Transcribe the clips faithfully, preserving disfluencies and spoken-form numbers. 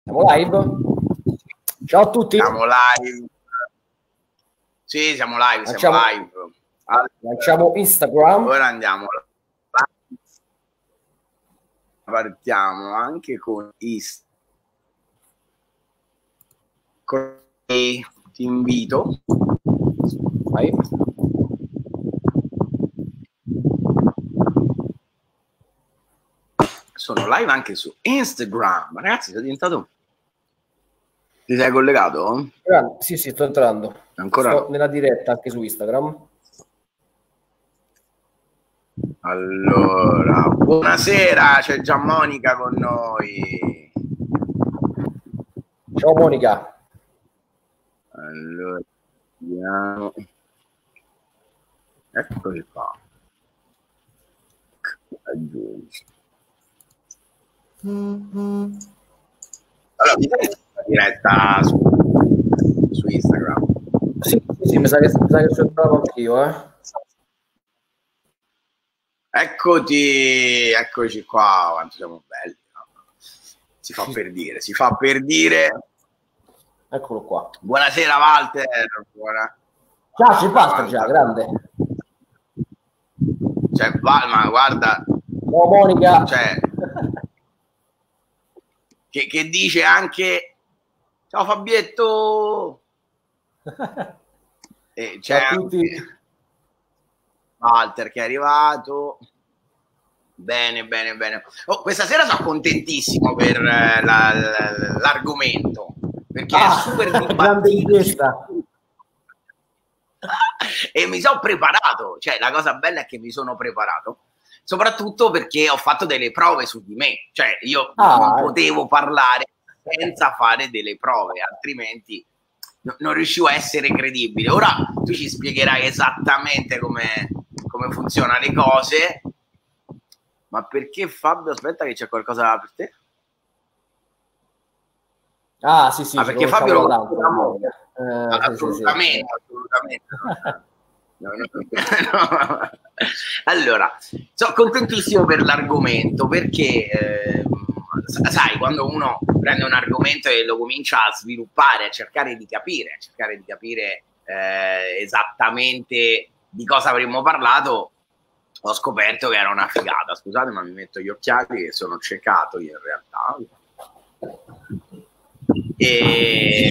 Siamo live? Ciao a tutti. Siamo live. Sì, siamo live, Lanciamo, siamo live. Allora, lanciamo Instagram. ora andiamo. Partiamo anche con Instagram. Ti invito. Vai. Sono live anche su Instagram. Ragazzi, sono diventato... Ti sei collegato? Sì, sì, sto entrando. Ancora sto no. Nella diretta anche su Instagram. Allora, buonasera, c'è già Monica con noi. Ciao Monica. Allora, vediamo. Eccoli qua. Allora, mi dai la diretta su, su Instagram? Sì, sì, sì, mi sa che, mi sa che sono bravo anch'io, eh. Eccoti, eccoci qua, quanto siamo belli. No? Si fa per dire, si fa per dire. Eccolo qua. Buonasera Walter. Buona... Ciao, c'è Walter già, grande. Cioè, Val, ma guarda. Ciao Monica. Cioè, che, che dice anche ciao Fabietto. E c'è ciao a tutti. Anche Walter che è arrivato. Bene, bene, bene. Oh, questa sera sono contentissimo per eh, la, la, l'argomento, perché ah, è super dibattito e mi sono preparato. Cioè, la cosa bella è che mi sono preparato, soprattutto perché ho fatto delle prove su di me. Cioè, io ah, non potevo parlare senza fare delle prove, altrimenti non riuscivo a essere credibile. Ora tu ci spiegherai esattamente come, come funzionano le cose. Ma perché Fabio, aspetta che c'è qualcosa per te? Ah sì sì, ah, perché Fabio lo conosciamo eh, assolutamente, sì, sì. assolutamente. No, no, no. Allora, sono contentissimo per l'argomento perché eh, sai, quando uno prende un argomento e lo comincia a sviluppare, a cercare di capire, a cercare di capire eh, esattamente di cosa avremmo parlato, ho scoperto che era una figata. Scusate, ma mi metto gli occhiali che sono ciecato io in realtà. E...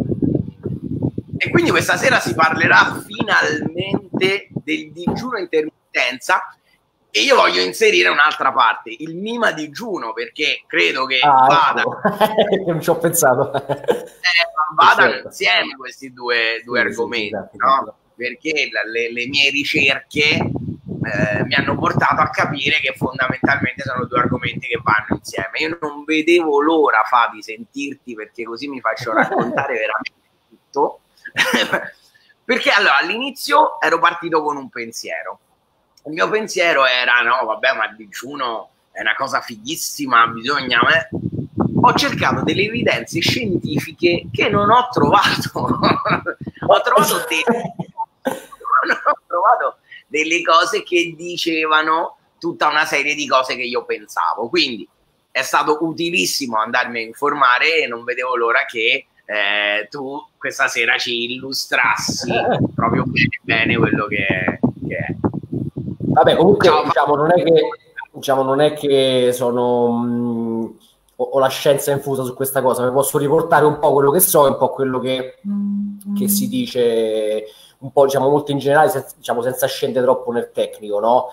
e quindi questa sera si parlerà finalmente del digiuno intermittenza e io voglio inserire un'altra parte, il mima digiuno, perché credo che ah, vada ecco. Non ci ho pensato. eh, vadano certo. insieme questi due, due sì, argomenti, sì, esatto, no? Esatto. Perché le, le mie ricerche Eh, mi hanno portato a capire che fondamentalmente sono due argomenti che vanno insieme. Io non vedevo l'ora, Fabi, sentirti, perché così mi faccio raccontare veramente tutto. Perché allora all'inizio ero partito con un pensiero. Il mio pensiero era no, vabbè, ma il digiuno è una cosa fighissima, bisogna... Eh. Ho cercato delle evidenze scientifiche che non ho trovato. ho trovato dei... non ho trovato delle cose che dicevano tutta una serie di cose che io pensavo. Quindi è stato utilissimo andarmi a informare e non vedevo l'ora che eh, tu questa sera ci illustrassi proprio bene, bene quello che, che è. Vabbè, comunque Ciao, diciamo, non è che, diciamo, non è che sono... Mh, ho, ho la scienza infusa su questa cosa, mi posso riportare un po' quello che so e un po' quello che, che si dice... un po', diciamo, molto in generale, senza, diciamo, senza scendere troppo nel tecnico, no?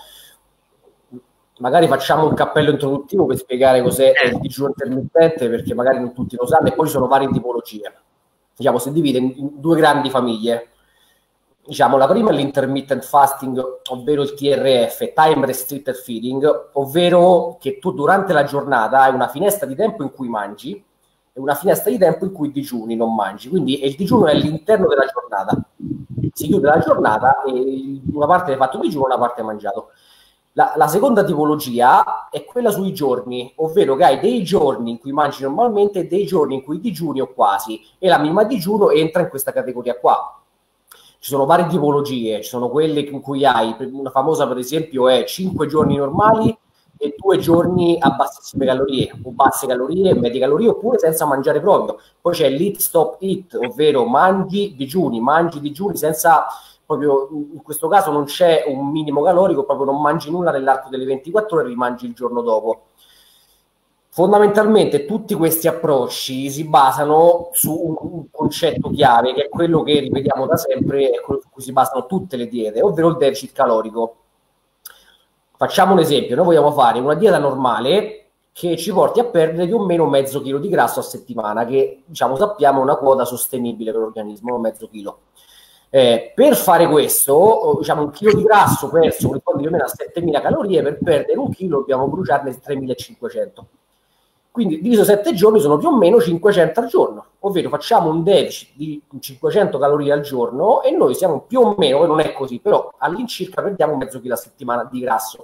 Magari facciamo un cappello introduttivo per spiegare cos'è il digiuno intermittente, perché magari non tutti lo sanno, e poi ci sono varie tipologie. Diciamo, si divide in, in due grandi famiglie. Diciamo, la prima è l'intermittent fasting, ovvero il T R F, Time Restricted Feeding, ovvero che tu durante la giornata hai una finestra di tempo in cui mangi, una finestra di tempo in cui digiuni, non mangi. Quindi il digiuno è all'interno della giornata. Si chiude la giornata e una parte hai fatto digiuno, una parte hai mangiato. La, la seconda tipologia è quella sui giorni, ovvero che hai dei giorni in cui mangi normalmente e dei giorni in cui digiuni o quasi, e la mima digiuno entra in questa categoria qua. Ci sono varie tipologie, ci sono quelle in cui hai, una famosa per esempio è cinque giorni normali, e due giorni a bassissime calorie o basse calorie, medie calorie, oppure senza mangiare proprio. Poi c'è l'eat stop eat, ovvero mangi digiuni, mangi digiuni senza proprio, in questo caso non c'è un minimo calorico, proprio non mangi nulla nell'arco delle ventiquattro ore e rimangi il giorno dopo. Fondamentalmente tutti questi approcci si basano su un, un concetto chiave, che è quello che ripetiamo da sempre e quello su cui si basano tutte le diete, ovvero il deficit calorico. Facciamo un esempio: noi vogliamo fare una dieta normale che ci porti a perdere più o meno mezzo chilo di grasso a settimana, che diciamo sappiamo è una quota sostenibile per l'organismo, mezzo chilo. Eh, per fare questo, diciamo, un chilo di grasso perso corrisponde più o meno a settemila calorie, per perdere un chilo dobbiamo bruciarne tremilacinquecento. Quindi diviso sette giorni sono più o meno cinquecento al giorno, ovvero facciamo un deficit di cinquecento calorie al giorno e noi siamo più o meno, non è così, però all'incirca perdiamo mezzo chilo a settimana di grasso.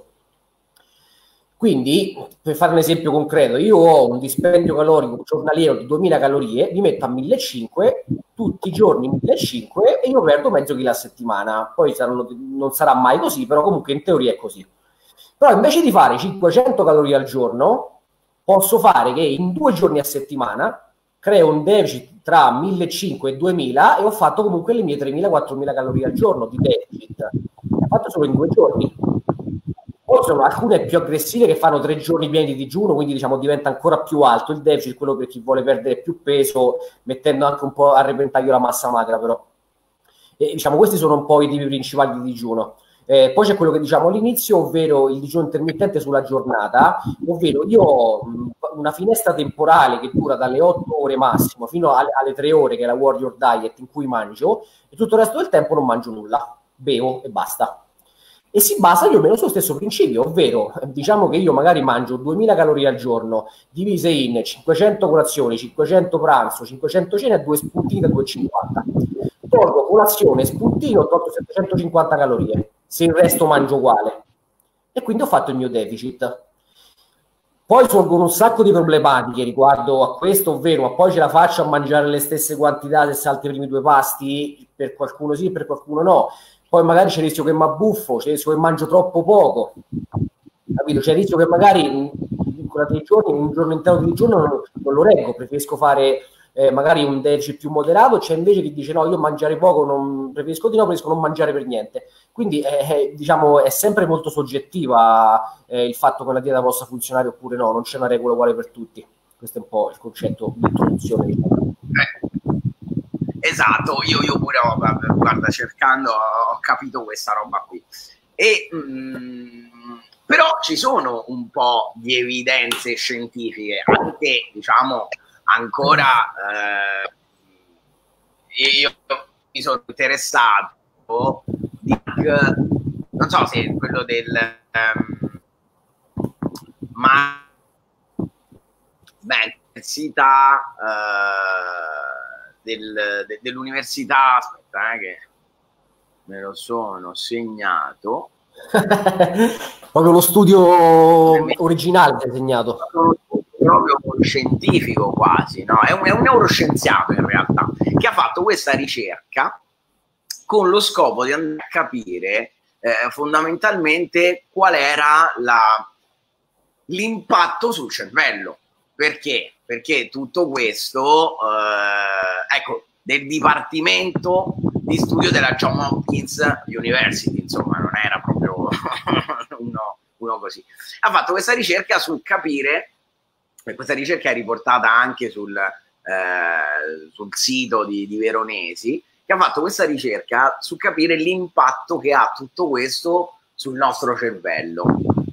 Quindi, per fare un esempio concreto, io ho un dispendio calorico giornaliero di duemila calorie, mi metto a millecinquecento, tutti i giorni millecinquecento e io perdo mezzo chilo a settimana. Poi saranno, non sarà mai così, però comunque in teoria è così. Però invece di fare cinquecento calorie al giorno, posso fare che in due giorni a settimana creo un deficit tra millecinquecento e duemila e ho fatto comunque le mie tremila quattromila calorie al giorno di deficit. Ho fatto solo in due giorni. Poi sono alcune più aggressive che fanno tre giorni pieni di digiuno, quindi diciamo diventa ancora più alto il deficit, quello per chi vuole perdere più peso, mettendo anche un po' a repentaglio la massa magra, però. E, diciamo, questi sono un po' i tipi principali di digiuno. Eh, poi c'è quello che diciamo all'inizio, ovvero il digiuno intermittente sulla giornata, ovvero io ho una finestra temporale che dura dalle otto ore massimo fino alle, alle tre ore, che è la Warrior Diet, in cui mangio, e tutto il resto del tempo non mangio nulla, bevo e basta. E si basa più o meno sullo stesso principio, ovvero diciamo che io magari mangio duemila calorie al giorno, divise in cinquecento colazioni, cinquecento pranzo, cinquecento cene e due spuntini da due virgola cinquanta. Tolgo colazione, spuntino, ho tolto settecentocinquanta calorie, se il resto mangio uguale. E quindi ho fatto il mio deficit. Poi sorgono un sacco di problematiche riguardo a questo, ovvero ma poi ce la faccio a mangiare le stesse quantità se salto i primi due pasti? Per qualcuno sì, per qualcuno no. Poi magari c'è il rischio che mi abbuffo, c'è il rischio che mangio troppo poco, capito? C'è il rischio che magari in, in tre giorni, un giorno intero di digiuno non, non lo reggo, preferisco fare eh, magari un deficit più moderato. C'è invece chi dice no, io mangiare poco, non, preferisco di no, preferisco non mangiare per niente. Quindi eh, diciamo è sempre molto soggettiva eh, il fatto che una dieta possa funzionare oppure no, non c'è una regola uguale per tutti. Questo è un po' il concetto di introduzione, diciamo. Eh. Esatto, io, io pure ho, guarda, cercando ho capito questa roba qui. E, mh, però ci sono un po' di evidenze scientifiche, anche diciamo ancora eh, io mi sono interessato di, non so se è quello del um, ma beh, università uh, Del, de, dell'università, aspetta eh, che me lo sono segnato. Proprio lo studio originale che hai segnato. Proprio scientifico quasi, no? È un, è un neuroscienziato in realtà, che ha fatto questa ricerca con lo scopo di andare a capire eh, fondamentalmente qual era la, l'impatto sul cervello. Perché? Perché tutto questo, eh, ecco, del Dipartimento di Studio della Johns Hopkins University, insomma, non era proprio uno, uno così. Ha fatto questa ricerca sul capire, e questa ricerca è riportata anche sul, eh, sul sito di, di Veronesi, che ha fatto questa ricerca su capire l'impatto che ha tutto questo sul nostro cervello.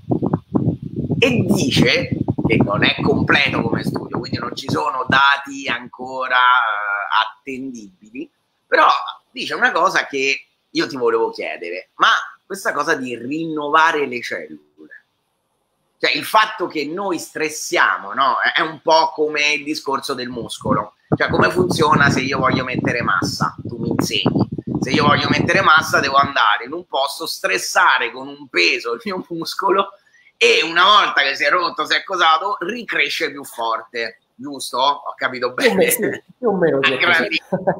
E dice che non è completo come studio, quindi non ci sono dati ancora uh, attendibili, però dice una cosa che io ti volevo chiedere, ma questa cosa di rinnovare le cellule, cioè il fatto che noi stressiamo, no? È un po' come il discorso del muscolo, cioè come funziona se io voglio mettere massa, tu mi insegni, se io voglio mettere massa devo andare in un posto, stressare con un peso il mio muscolo, e una volta che si è rotto, si è cosato, ricresce più forte, giusto? Ho capito bene? Sì, più o meno. A grandi,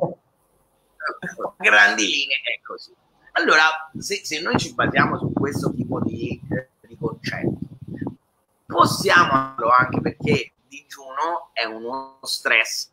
grandi linee è così. Allora, se, se noi ci basiamo su questo tipo di, di concetto, possiamo farlo anche perché digiuno è uno stress,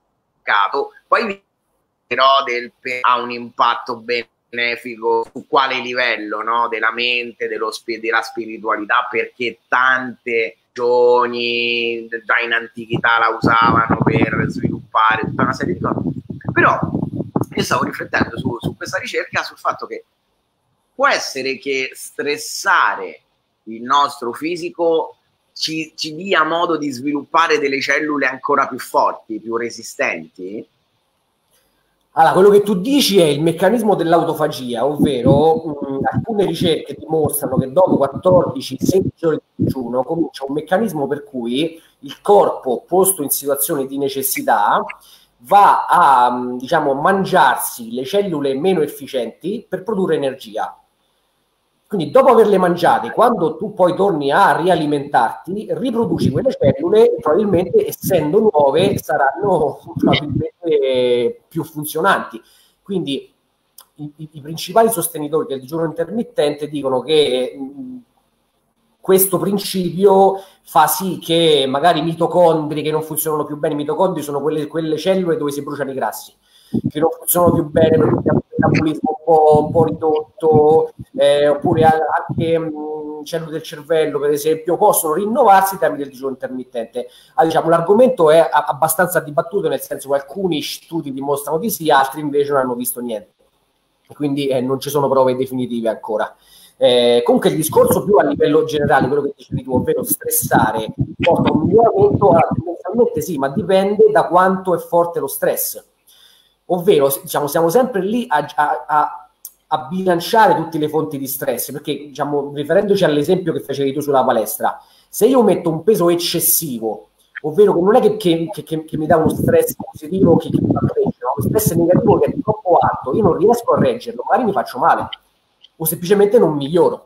poi però del, ha un impatto benefico su quale livello, no? Della mente, dello, della spiritualità, perché tante giovani già in antichità la usavano per sviluppare tutta una serie di cose. Però io stavo riflettendo su, su questa ricerca, sul fatto che può essere che stressare il nostro fisico ci, ci dia modo di sviluppare delle cellule ancora più forti, più resistenti. Allora, quello che tu dici è il meccanismo dell'autofagia, ovvero mh, alcune ricerche dimostrano che dopo quattordici sedici ore di digiuno comincia un meccanismo per cui il corpo, posto in situazioni di necessità, va a, diciamo, mangiarsi le cellule meno efficienti per produrre energia. Quindi dopo averle mangiate, quando tu poi torni a rialimentarti, riproduci quelle cellule e probabilmente, essendo nuove, saranno probabilmente più funzionanti. Quindi i, i, i principali sostenitori del digiuno intermittente dicono che mh, questo principio fa sì che magari i mitocondri che non funzionano più bene, i mitocondri sono quelle, quelle cellule dove si bruciano i grassi, che non funzionano più bene perché abbiamo un metabolismo un po', un po' ridotto, eh, oppure anche mh, cellule del cervello, per esempio, possono rinnovarsi tramite il digiuno intermittente. Ah, diciamo, l'argomento è abbastanza dibattuto, nel senso che alcuni studi dimostrano di sì, altri invece non hanno visto niente. Quindi eh, non ci sono prove definitive ancora. Eh, comunque il discorso più a livello generale, quello che dicevi tu, ovvero stressare, porta a un miglioramento, tendenzialmente sì, ma dipende da quanto è forte lo stress. Ovvero, diciamo, siamo sempre lì a, a, a, a bilanciare tutte le fonti di stress, perché, diciamo, riferendoci all'esempio che facevi tu sulla palestra, se io metto un peso eccessivo, ovvero che non è che, che, che, che mi dà uno stress positivo che, che mi fa crescere, ma uno stress negativo che è troppo alto, io non riesco a reggerlo, magari mi faccio male, o semplicemente non miglioro.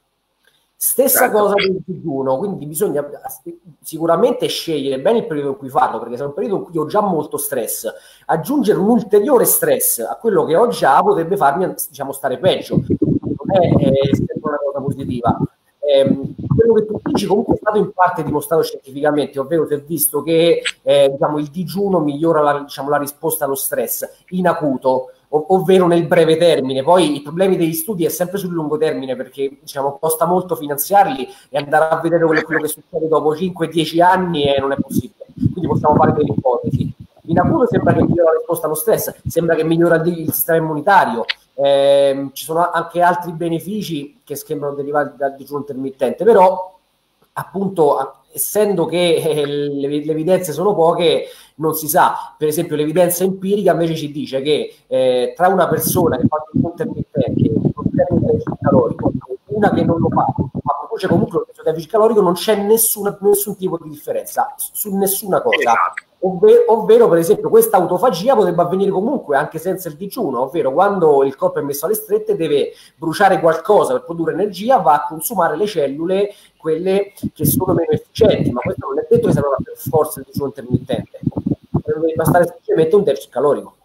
Stessa certo. cosa del digiuno, quindi bisogna sicuramente scegliere bene il periodo in cui farlo, perché se è un periodo in cui ho già molto stress, aggiungere un ulteriore stress a quello che ho già potrebbe farmi, diciamo, stare peggio. Non è, è sempre una cosa positiva. Eh, quello che tu dici comunque è stato in parte dimostrato scientificamente, ovvero si è visto che eh, diciamo, il digiuno migliora la, diciamo, la risposta allo stress in acuto, ov- ovvero nel breve termine. Poi i problemi degli studi è sempre sul lungo termine, perché diciamo, costa molto finanziarli e andare a vedere quello, quello che succede dopo cinque dieci anni e non è possibile. Quindi possiamo fare delle ipotesi. In acuto sembra che migliora la risposta allo stress, sembra che migliora il, il sistema immunitario. Eh, ci sono anche altri benefici che sembrano derivati dal digiuno intermittente, però appunto essendo che eh, le, le evidenze sono poche non si sa. Per esempio l'evidenza empirica invece ci dice che eh, tra una persona che fa il digiuno intermittente non prende il deficit calorico e una che non lo fa ma produce comunque il deficit calorico, non c'è nessuna, nessun tipo di differenza su nessuna cosa. Ovvero, ovvero, per esempio, questa autofagia potrebbe avvenire comunque anche senza il digiuno, ovvero quando il corpo è messo alle strette deve bruciare qualcosa per produrre energia, va a consumare le cellule, quelle che sono meno efficienti, ma questo non è detto che serva per forza il digiuno intermittente, deve bastare semplicemente un deficit calorico.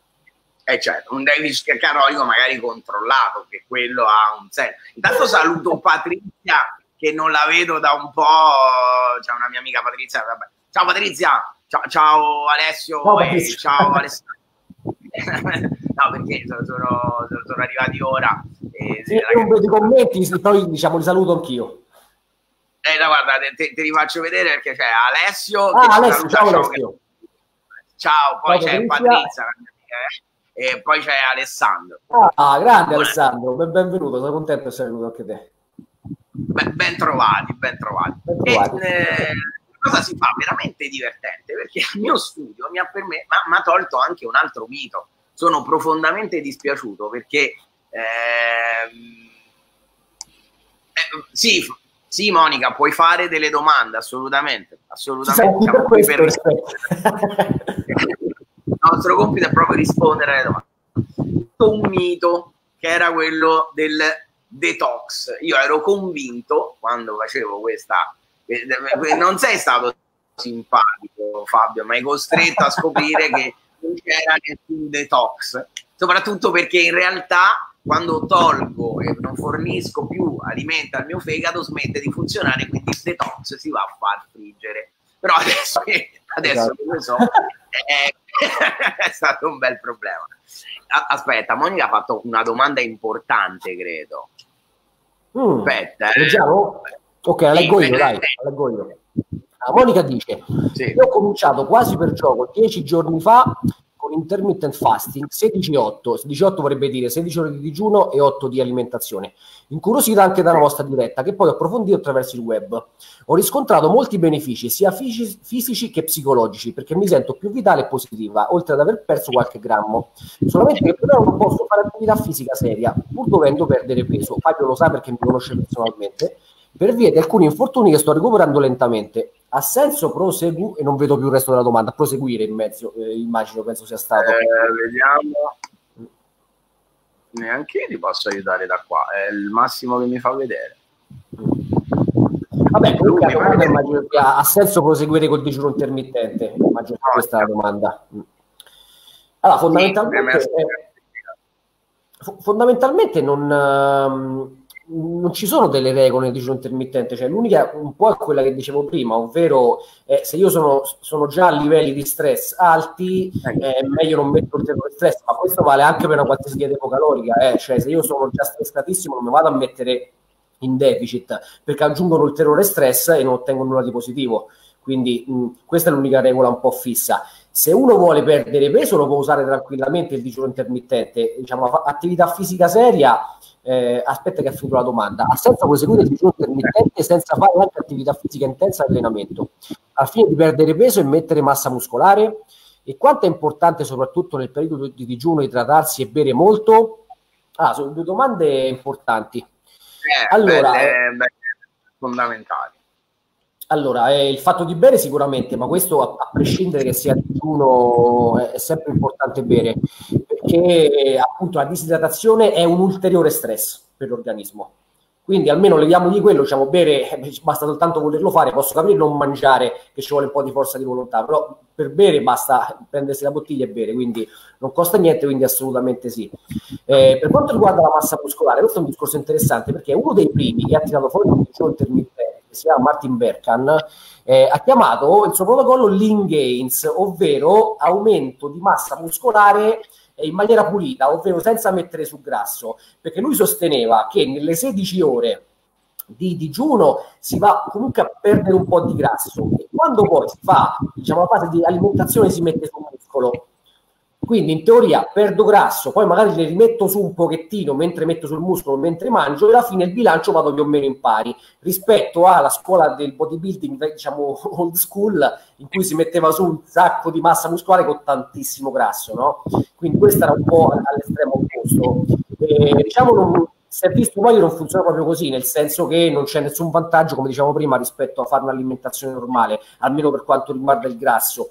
Eh certo, un deficit calorico magari controllato, che quello ha un senso. Intanto saluto Patrizia, che non la vedo da un po', c'è una mia amica Patrizia, vabbè. Ciao Patrizia! Ciao, ciao Alessio no, e ciao Alessandro. No, perché sono, sono, sono arrivati ora. E sì, non vedo i commenti, poi diciamo li saluto anch'io. Eh, no, guarda, te, te li faccio vedere perché c'è Alessio. Ah, che Alessio, saluta, ciao, ciao, Alessio. Che... ciao, poi ciao, c'è Patrizia. Patrizia eh, e poi c'è Alessandro. Ah, grande Alessandro, ben, benvenuto, sono contento di essere venuto anche te. Ben, ben trovati, ben trovati. Ben trovati. E, eh, cosa si fa veramente divertente, perché il mio studio mi ha, perme- ma, mi ha tolto anche un altro mito. Sono profondamente dispiaciuto perché ehm, eh, sì, sì Monica, puoi fare delle domande, assolutamente, assolutamente. Per questo, per il nostro compito è proprio rispondere alle domande. Un mito che era quello del detox. Io ero convinto quando facevo questa, non sei stato simpatico Fabio, ma hai costretto a scoprire che non c'era nessun detox, soprattutto perché in realtà quando tolgo e non fornisco più alimento al mio fegato smette di funzionare, quindi il detox si va a far friggere. Però adesso, adesso esatto. so, è, è stato un bel problema. Aspetta, Monica ha fatto una domanda importante, credo. Mm, Aspetta, eh. Leggiamo? Ok, la leggo io, dai, la leggo io. Ah, Monica dice, sì. Io ho cominciato quasi per gioco dieci giorni fa con intermittent fasting, sedici otto, sedici otto vorrebbe dire sedici ore di digiuno e otto di alimentazione, incuriosita anche dalla vostra diretta, che poi ho approfondito attraverso il web. Ho riscontrato molti benefici, sia fisici, fisici che psicologici, perché mi sento più vitale e positiva, oltre ad aver perso qualche grammo. Solamente che però non posso fare attività fisica seria, pur dovendo perdere peso. Fabio lo sa perché mi conosce personalmente, per via di alcuni infortuni che sto recuperando lentamente. Ha senso proseguire, e non vedo più il resto della domanda, proseguire in mezzo, eh, immagino, penso sia stato. Eh, vediamo. Neanche io ti posso aiutare da qua, è il massimo che mi fa vedere. Vabbè, comunque la domanda immagino che ha, ha senso proseguire col digiuno intermittente, immagino che questa è la domanda. Allora, fondamentalmente, sì, eh, fondamentalmente non... Um, non ci sono delle regole nel digiuno intermittente, cioè l'unica un po' è quella che dicevo prima, ovvero eh, se io sono, sono già a livelli di stress alti, è eh, meglio non mettere ulteriore stress, ma questo vale anche per una qualsiasi dieta ipocalorica, eh, cioè se io sono già stressatissimo non mi vado a mettere in deficit, perché aggiungo un ulteriore stress e non ottengo nulla di positivo, quindi mh, questa è l'unica regola un po' fissa. Se uno vuole perdere peso lo può usare tranquillamente il digiuno intermittente, diciamo attività fisica seria. Eh, aspetta che ha finito la domanda. Ha senso proseguire il digiuno intermittente senza fare anche attività fisica intensa e allenamento al fine di perdere peso e mettere massa muscolare? E quanto è importante soprattutto nel periodo di digiuno idratarsi e bere molto? Ah, sono due domande importanti. Eh, allora, belle, belle, fondamentali. Allora, eh, il fatto di bere sicuramente, ma questo a, a prescindere che sia digiuno è, è sempre importante bere, perché appunto la disidratazione è un ulteriore stress per l'organismo. Quindi almeno leviamogli quello, diciamo, bere, eh, basta soltanto volerlo fare, posso capire non mangiare, che ci vuole un po' di forza di volontà, però per bere basta prendersi la bottiglia e bere, quindi non costa niente, quindi assolutamente sì. Eh, per quanto riguarda la massa muscolare, questo è un discorso interessante, perché uno dei primi che ha tirato fuori un digiuno intermittente, che si chiama Martin Berkhan, eh, ha chiamato il suo protocollo lean gains, ovvero aumento di massa muscolare in maniera pulita, ovvero senza mettere su grasso, perché lui sosteneva che nelle sedici ore di digiuno si va comunque a perdere un po' di grasso e quando poi si fa, diciamo, la fase di alimentazione si mette sul muscolo. Quindi in teoria perdo grasso, poi magari le rimetto su un pochettino mentre metto sul muscolo, mentre mangio, e alla fine il bilancio vado più o meno in pari rispetto alla scuola del bodybuilding, diciamo old school, in cui si metteva su un sacco di massa muscolare con tantissimo grasso, no? Quindi questo era un po' all'estremo opposto. E, diciamo, non, si è visto poi che non funziona proprio così, nel senso che non c'è nessun vantaggio, come dicevamo prima, rispetto a fare un'alimentazione normale, almeno per quanto riguarda il grasso.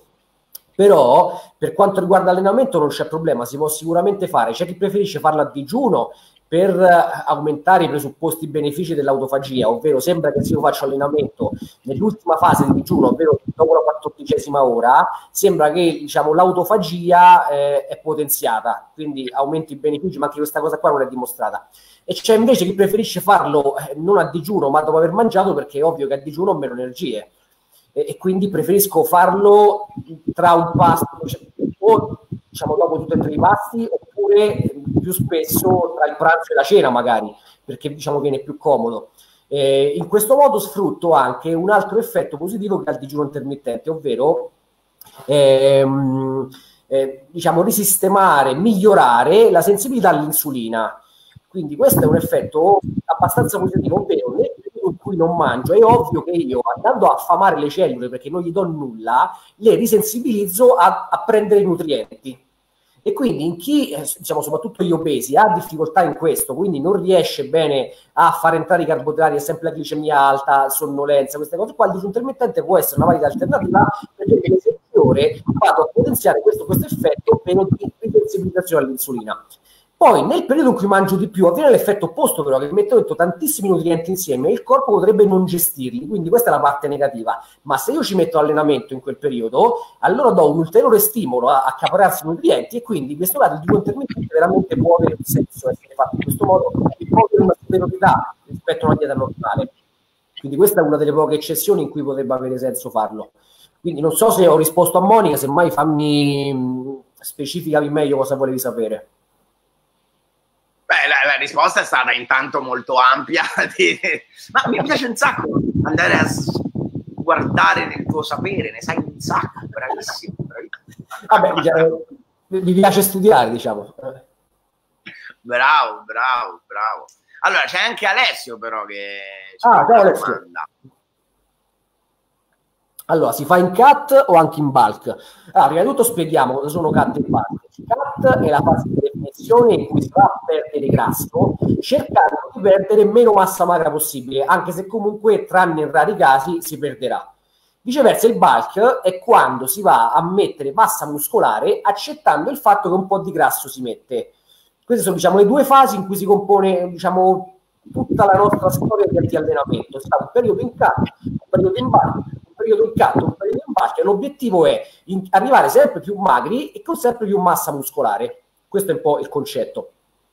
Però per quanto riguarda l'allenamento non c'è problema, si può sicuramente fare. C'è chi preferisce farlo a digiuno per aumentare i presupposti benefici dell'autofagia, ovvero sembra che se io faccio allenamento nell'ultima fase di digiuno, ovvero dopo la quattordicesima ora, sembra che, diciamo, l'autofagia eh, è potenziata, quindi aumenti i benefici, ma anche questa cosa qua non è dimostrata. E c'è invece chi preferisce farlo eh, non a digiuno ma dopo aver mangiato, perché è ovvio che a digiuno ho meno energie. E quindi preferisco farlo tra un pasto, o diciamo dopo tutti e tre i pasti, oppure più spesso tra il pranzo e la cena magari, perché diciamo viene più comodo. Eh, in questo modo sfrutto anche un altro effetto positivo che ha il digiuno intermittente, ovvero ehm, eh, diciamo risistemare, migliorare la sensibilità all'insulina. Quindi questo è un effetto abbastanza positivo, ovvero nel periodo in cui non mangio è ovvio che io, andando a affamare le cellule perché non gli do nulla, le risensibilizzo a, a prendere i nutrienti. E quindi in chi, diciamo soprattutto gli obesi, ha difficoltà in questo, quindi non riesce bene a far entrare i carboidrati, è sempre la glicemia alta, sonnolenza, queste cose qua, il digiuno intermittente può essere una valida alternativa, perché nelle sette ore vado a potenziare questo, questo effetto meno di risensibilizzazione all'insulina. Poi nel periodo in cui mangio di più avviene l'effetto opposto, però, che metto dentro tantissimi nutrienti insieme e il corpo potrebbe non gestirli, quindi questa è la parte negativa. Ma se io ci metto allenamento in quel periodo, allora do un ulteriore stimolo a accaparrarsi i nutrienti, e quindi in questo caso il digiuno intermittente veramente può avere un senso essere fatto in questo modo, e può avere una superiorità rispetto a una dieta normale. Quindi questa è una delle poche eccezioni in cui potrebbe avere senso farlo. Quindi non so se ho risposto a Monica, semmai fammi specificavi meglio cosa volevi sapere. Beh, la, la risposta è stata intanto molto ampia, di... ma mi piace un sacco andare a guardare nel tuo sapere, ne sai un sacco, bravissimo. bravissimo. Vabbè, diciamo, mi piace studiare, diciamo. Bravo, bravo, bravo. Allora, c'è anche Alessio però che ci ah, fa una Alessio. domanda. Allora, si fa in cut o anche in bulk? Allora, prima di tutto spieghiamo cosa sono cut e bulk. Il cut è la fase di definizione in cui si va a perdere grasso, cercando di perdere meno massa magra possibile, anche se comunque, tranne in rari casi, si perderà. Viceversa, il bulk è quando si va a mettere massa muscolare, accettando il fatto che un po' di grasso si mette. Queste sono, diciamo, le due fasi in cui si compone, diciamo, tutta la nostra storia di allenamento. Sta un periodo in cut, un periodo in bulk, un periodo in cut, un periodo in bulk, e l'obiettivo è in, arrivare sempre più magri e con sempre più massa muscolare. Questo è un po' il concetto.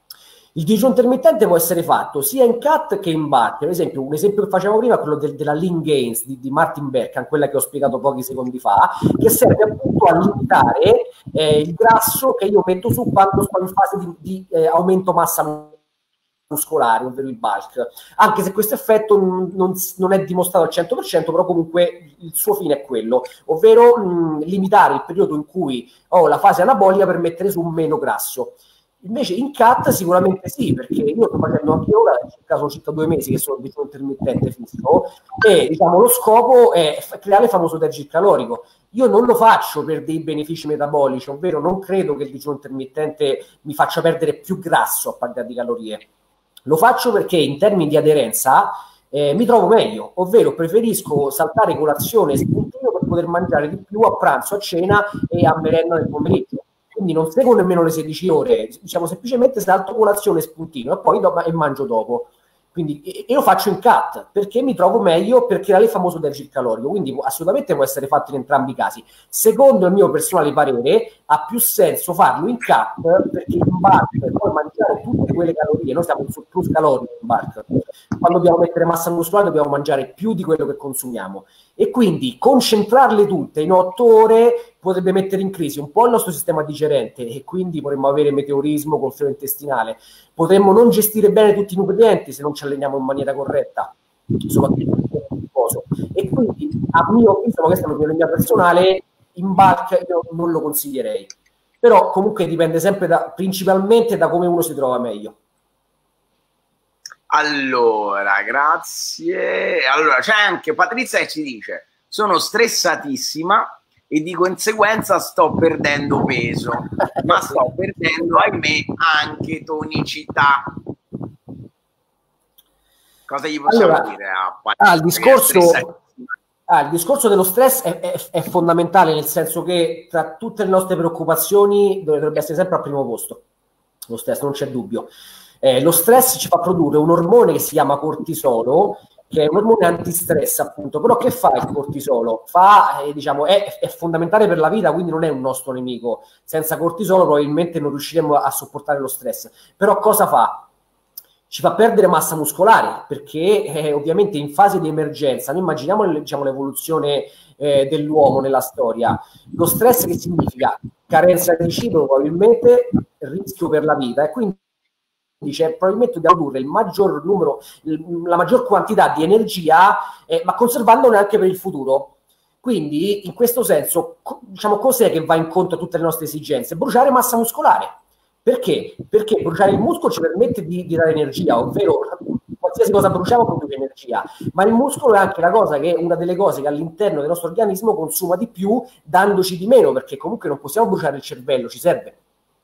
Il digiuno intermittente può essere fatto sia in cut che in bulk. Per esempio, un esempio che facevamo prima è quello del, della Lean Gains di, di Martin Berkhan, quella che ho spiegato pochi secondi fa, che serve appunto a limitare eh, il grasso che io metto su quando sto in fase di, di eh, aumento massa muscolare, ovvero il bulk. Anche se questo effetto non, non, non è dimostrato al cento per cento, però comunque il suo fine è quello, ovvero mh, limitare il periodo in cui ho la fase anabolica per mettere su meno grasso. Invece in cut sicuramente sì, perché io sto facendo anche ora, circa, sono circa due mesi che sono il digiuno intermittente fisso, e diciamo lo scopo è creare il famoso deficit calorico. Io non lo faccio per dei benefici metabolici, ovvero non credo che il digiuno intermittente mi faccia perdere più grasso a parità di calorie. Lo faccio perché in termini di aderenza eh, mi trovo meglio, ovvero preferisco saltare colazione e spuntino per poter mangiare di più a pranzo, a cena e a merenda nel pomeriggio. Quindi non seguo nemmeno le sedici ore, diciamo semplicemente salto colazione e spuntino e poi dopo, e mangio dopo. Quindi e, e lo faccio in cut perché mi trovo meglio per creare il famoso deficit calorico. Quindi assolutamente può essere fatto in entrambi i casi. Secondo il mio personale parere ha più senso farlo in cut perché in bulk poi mangiare tutte quelle calorie, noi siamo in surplus calorico in bulk. Quando dobbiamo mettere massa muscolare dobbiamo mangiare più di quello che consumiamo, e quindi concentrarle tutte in otto ore potrebbe mettere in crisi un po' il nostro sistema digerente, e quindi potremmo avere meteorismo, gonfiore intestinale, potremmo non gestire bene tutti i nutrienti se non ci alleniamo in maniera corretta, soprattutto nel riposo. E quindi a mio avviso, questa è un'opinione mia personale, in bulk io non lo consiglierei, però comunque dipende sempre da, principalmente da come uno si trova meglio. Allora, grazie. Allora, c'è anche Patrizia che ci dice: sono stressatissima e di conseguenza sto perdendo peso, ma sto perdendo, ahimè, anche tonicità. Cosa gli possiamo allora, dire a ah, il discorso, ah, il discorso dello stress è, è, è fondamentale, nel senso che tra tutte le nostre preoccupazioni dovrebbe essere sempre al primo posto lo stress, non c'è dubbio. Eh, lo stress ci fa produrre un ormone che si chiama cortisolo, che è un ormone antistress, appunto. Però che fa il cortisolo? Fa, eh, diciamo, è, è fondamentale per la vita, quindi non è un nostro nemico. Senza cortisolo probabilmente non riusciremo a sopportare lo stress. Però cosa fa? Ci fa perdere massa muscolare, perché eh, ovviamente in fase di emergenza, noi immaginiamo, diciamo, l'evoluzione eh, dell'uomo nella storia. Lo stress che significa? Carenza di cibo, probabilmente rischio per la vita, e quindi c'è probabilmente da produrre il maggior numero, la maggior quantità di energia, eh, ma conservandone anche per il futuro. Quindi in questo senso, diciamo, cos'è che va incontro a tutte le nostre esigenze? Bruciare massa muscolare. Perché? Perché bruciare il muscolo ci permette di, di dare energia, ovvero qualsiasi cosa bruciamo produce energia, ma il muscolo è anche la cosa che è una delle cose che all'interno del nostro organismo consuma di più, dandoci di meno, perché comunque non possiamo bruciare il cervello, ci serve.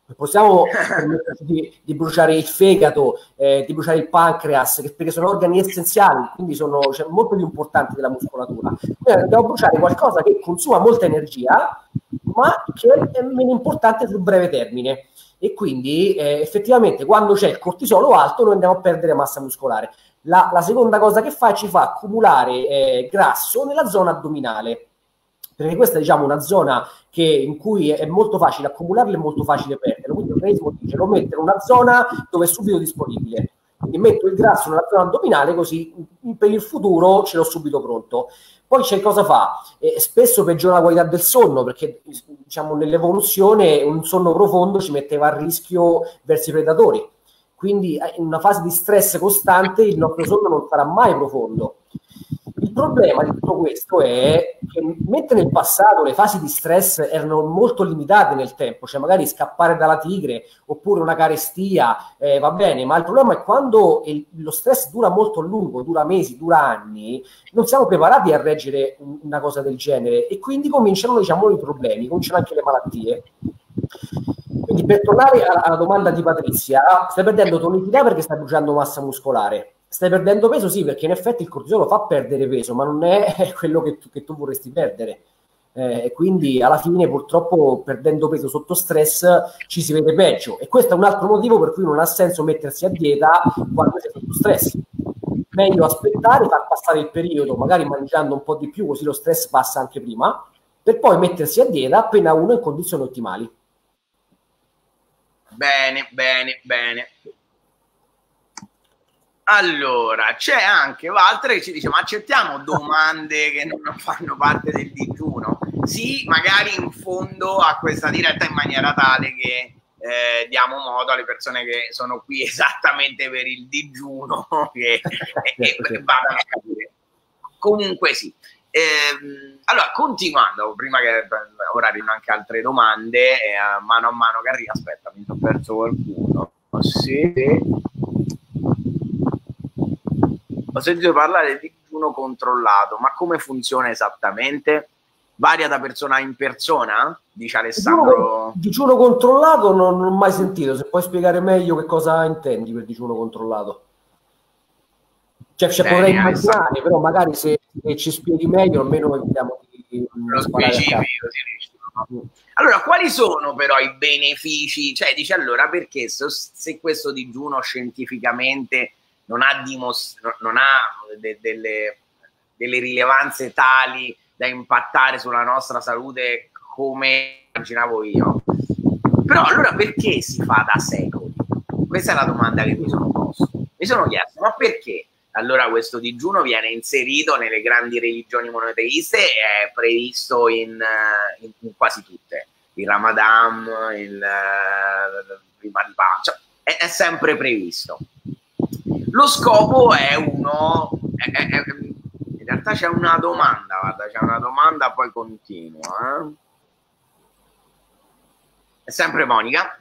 possiamo di, di bruciare il fegato, eh, di bruciare il pancreas, che, perché sono organi essenziali, quindi sono cioè, molto più importanti della muscolatura. Quindi dobbiamo bruciare qualcosa che consuma molta energia, ma che è meno importante sul breve termine. E quindi eh, effettivamente quando c'è il cortisolo alto noi andiamo a perdere massa muscolare. La, la seconda cosa che fa, ci fa accumulare eh, grasso nella zona addominale, perché questa è diciamo una zona che, in cui è molto facile accumularlo e molto facile perderlo, quindi l'organismo dice lo metto in una zona dove è subito disponibile, quindi metto il grasso nella zona addominale così per il futuro ce l'ho subito pronto. Poi c'è cosa fa? Eh, spesso peggiora la qualità del sonno, perché diciamo nell'evoluzione un sonno profondo ci metteva a rischio verso i predatori, quindi in una fase di stress costante il nostro sonno non sarà mai profondo. Il problema di tutto questo è che mentre nel passato le fasi di stress erano molto limitate nel tempo, cioè magari scappare dalla tigre oppure una carestia, eh, va bene, ma il problema è quando il, lo stress dura molto a lungo, dura mesi, dura anni, non siamo preparati a reggere una cosa del genere e quindi cominciano diciamo i problemi, cominciano anche le malattie. Quindi per tornare alla, alla domanda di Patrizia, stai perdendo tonicità perché stai bruciando massa muscolare. Stai perdendo peso? Sì, perché in effetti il cortisolo fa perdere peso, ma non è quello che tu, che tu vorresti perdere. Eh, quindi alla fine purtroppo perdendo peso sotto stress ci si vede peggio. E questo è un altro motivo per cui non ha senso mettersi a dieta quando sei sotto stress. Meglio aspettare, far passare il periodo, magari mangiando un po' di più, così lo stress passa anche prima, per poi mettersi a dieta appena uno è in condizioni ottimali. Bene, bene, bene. Allora, c'è anche Walter che ci dice: ma accettiamo domande che non fanno parte del digiuno? Sì, magari in fondo a questa diretta in maniera tale che eh, diamo modo alle persone che sono qui esattamente per il digiuno che e, e vadano a capire. Comunque sì. Eh, allora, continuando, prima che ora arrivano anche altre domande, eh, mano a mano che arriva, aspetta, mi sono perso qualcuno. Sì. Ho sentito parlare di digiuno controllato, ma come funziona esattamente? Varia da persona in persona? Dice Alessandro. Digiuno, digiuno controllato non, non ho mai sentito, se puoi spiegare meglio che cosa intendi per digiuno controllato. Cioè, ci potrei immaginare, però magari se, se ci spieghi meglio almeno vediamo di lo specifico. Allora, quali sono però i benefici? Cioè, dice allora, perché se, se questo digiuno scientificamente non ha, dimostra- non ha de- delle, delle rilevanze tali da impattare sulla nostra salute come immaginavo io, però allora perché si fa da secoli? Questa è la domanda che mi sono posto. Mi sono chiesto, ma perché allora questo digiuno viene inserito nelle grandi religioni monoteiste e è previsto in, in, in quasi tutte, il Ramadan, il, il cioè, è, è sempre previsto. Lo scopo è uno, è, è, è, in realtà c'è una domanda, guarda, c'è una domanda, poi continua. Eh? È sempre Monica.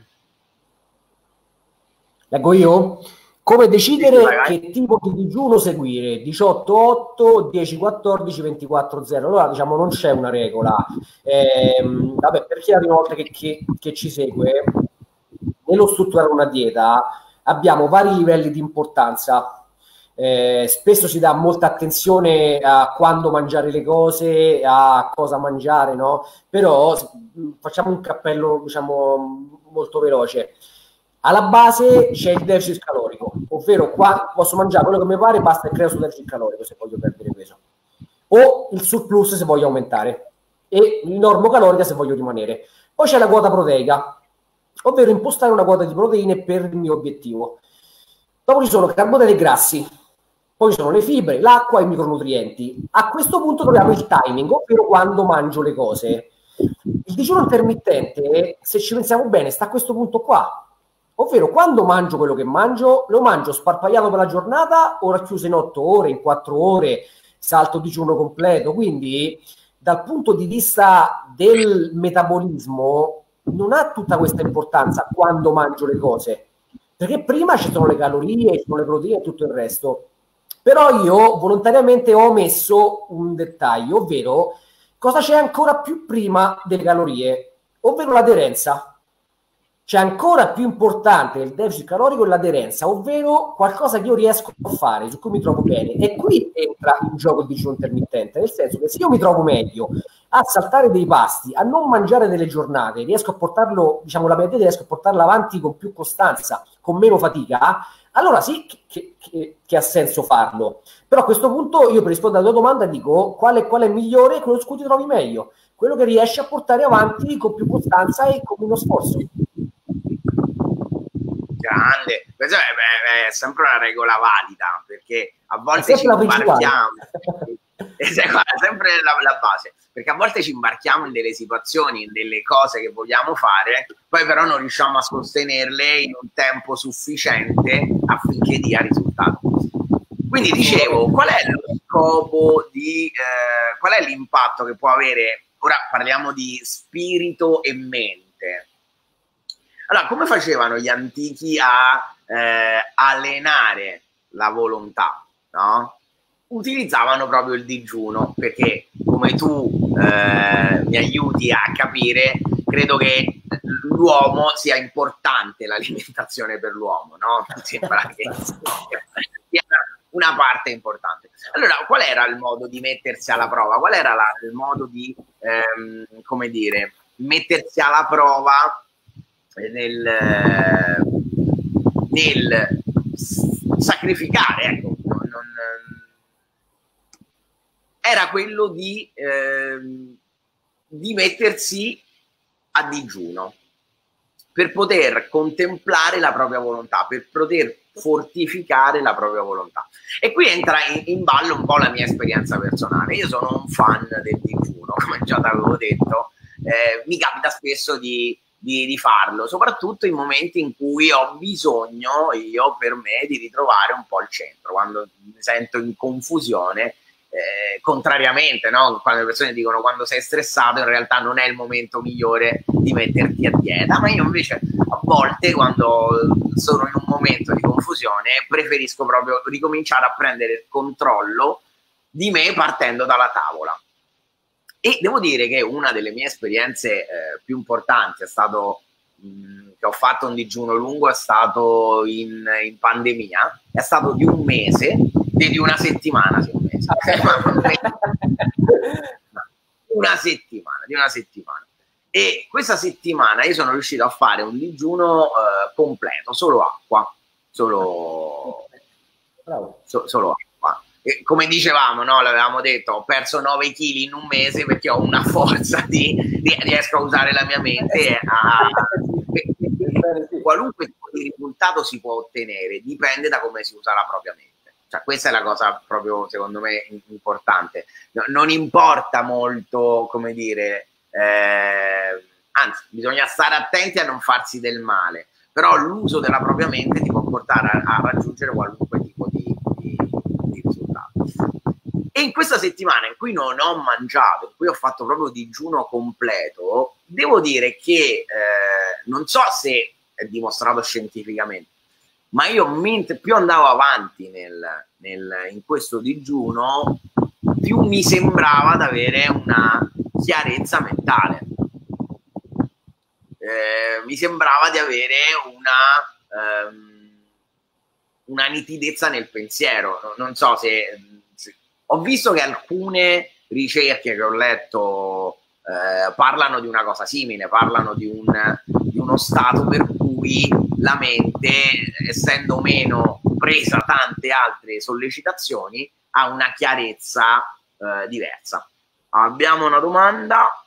Leggo io? Come decidere sì, vai, vai. Che tipo di digiuno seguire? diciotto otto, dieci quattordici, ventiquattro zero. Allora, diciamo, non c'è una regola. Eh, vabbè, per chi è la prima volta che, che, che ci segue, nello strutturare una dieta abbiamo vari livelli di importanza. Eh, spesso si dà molta attenzione a quando mangiare le cose, a cosa mangiare, no? Però facciamo un cappello, diciamo, molto veloce. Alla base c'è il deficit calorico, ovvero qua posso mangiare quello che mi pare, basta che creo sul deficit calorico se voglio perdere peso, o il surplus se voglio aumentare, e il normo calorica se voglio rimanere. Poi c'è la quota proteica, ovvero impostare una quota di proteine per il mio obiettivo. Dopo ci sono carboidrati e grassi, poi ci sono le fibre, l'acqua e i micronutrienti. A questo punto troviamo il timing, ovvero quando mangio le cose. Il digiuno intermittente, se ci pensiamo bene, sta a questo punto qua. Ovvero, quando mangio quello che mangio, lo mangio sparpagliato per la giornata o racchiuso in otto ore, in quattro ore, salto digiuno completo. Quindi, dal punto di vista del metabolismo, non ha tutta questa importanza quando mangio le cose. Perché prima ci sono le calorie, ci sono le proteine e tutto il resto. Però io volontariamente ho omesso un dettaglio, ovvero cosa c'è ancora più prima delle calorie, ovvero l'aderenza. c'è ancora più importante del deficit calorico l'aderenza, ovvero qualcosa che io riesco a fare, su cui mi trovo bene. E qui entra in gioco il digiuno intermittente, nel senso che se io mi trovo meglio a saltare dei pasti, a non mangiare delle giornate, riesco a portarlo, diciamo, la mia dieta riesco a portarla avanti con più costanza, con meno fatica, allora sì che, che, che ha senso farlo. Però a questo punto io per rispondere alla tua domanda dico qual è, qual è migliore, quello su cui ti trovi meglio, quello che riesci a portare avanti con più costanza e con meno sforzo. Grande, questa è, è sempre una regola valida, perché a volte ci imbarchiamo è sempre la, la base, perché a volte ci imbarchiamo in delle situazioni, in delle cose che vogliamo fare, poi però non riusciamo a sostenerle in un tempo sufficiente affinché dia risultato. Quindi dicevo, qual è lo scopo di eh, qual è l'impatto che può avere, ora parliamo di spirito e mente. Allora, come facevano gli antichi a eh, allenare la volontà, no? Utilizzavano proprio il digiuno, perché come tu eh, mi aiuti a capire, credo che l'uomo sia importante, l'alimentazione per l'uomo, no? Sembra che sia una parte importante. Allora, qual era il modo di mettersi alla prova? Qual era la, il modo di, ehm, come dire, mettersi alla prova nel, nel sacrificare, ecco, non, non, era quello di, eh, di mettersi a digiuno per poter contemplare la propria volontà, per poter fortificare la propria volontà. E qui entra in, in ballo un po' la mia esperienza personale. Io sono un fan del digiuno, come già ti avevo detto, eh, mi capita spesso di Di, di farlo, soprattutto in momenti in cui ho bisogno io per me di ritrovare un po' il centro, quando mi sento in confusione, eh, contrariamente, no? Quando le persone dicono quando sei stressato in realtà non è il momento migliore di metterti a dieta, ma io invece a volte quando sono in un momento di confusione preferisco proprio ricominciare a prendere il controllo di me partendo dalla tavola. E devo dire che una delle mie esperienze eh, più importanti è stato, mh, che ho fatto un digiuno lungo, è stato in, in pandemia, è stato di un mese, di, di una settimana, sì, un mese. una settimana, di una settimana. E questa settimana io sono riuscito a fare un digiuno eh, completo, solo acqua, solo, so, solo acqua. E come dicevamo, no, l'avevamo detto, ho perso nove chili in un mese perché ho una forza di, di riesco a usare la mia mente a, qualunque tipo di risultato si può ottenere dipende da come si usa la propria mente. Cioè, questa è la cosa proprio secondo me importante. No, non importa molto, come dire, eh, anzi bisogna stare attenti a non farsi del male, però l'uso della propria mente ti può portare a, a raggiungere qualunque tipo di E in questa settimana in cui non ho mangiato, in cui ho fatto proprio digiuno completo, devo dire che eh, non so se è dimostrato scientificamente, ma io mentre più andavo avanti nel, nel, in questo digiuno, più mi sembrava di avere una chiarezza mentale. Eh, mi sembrava di avere una, ehm, una nitidezza nel pensiero. Non so se... Ho visto che alcune ricerche che ho letto eh, parlano di una cosa simile, parlano di, un, di uno stato per cui la mente, essendo meno presa tante altre sollecitazioni, ha una chiarezza eh, diversa. Abbiamo una domanda.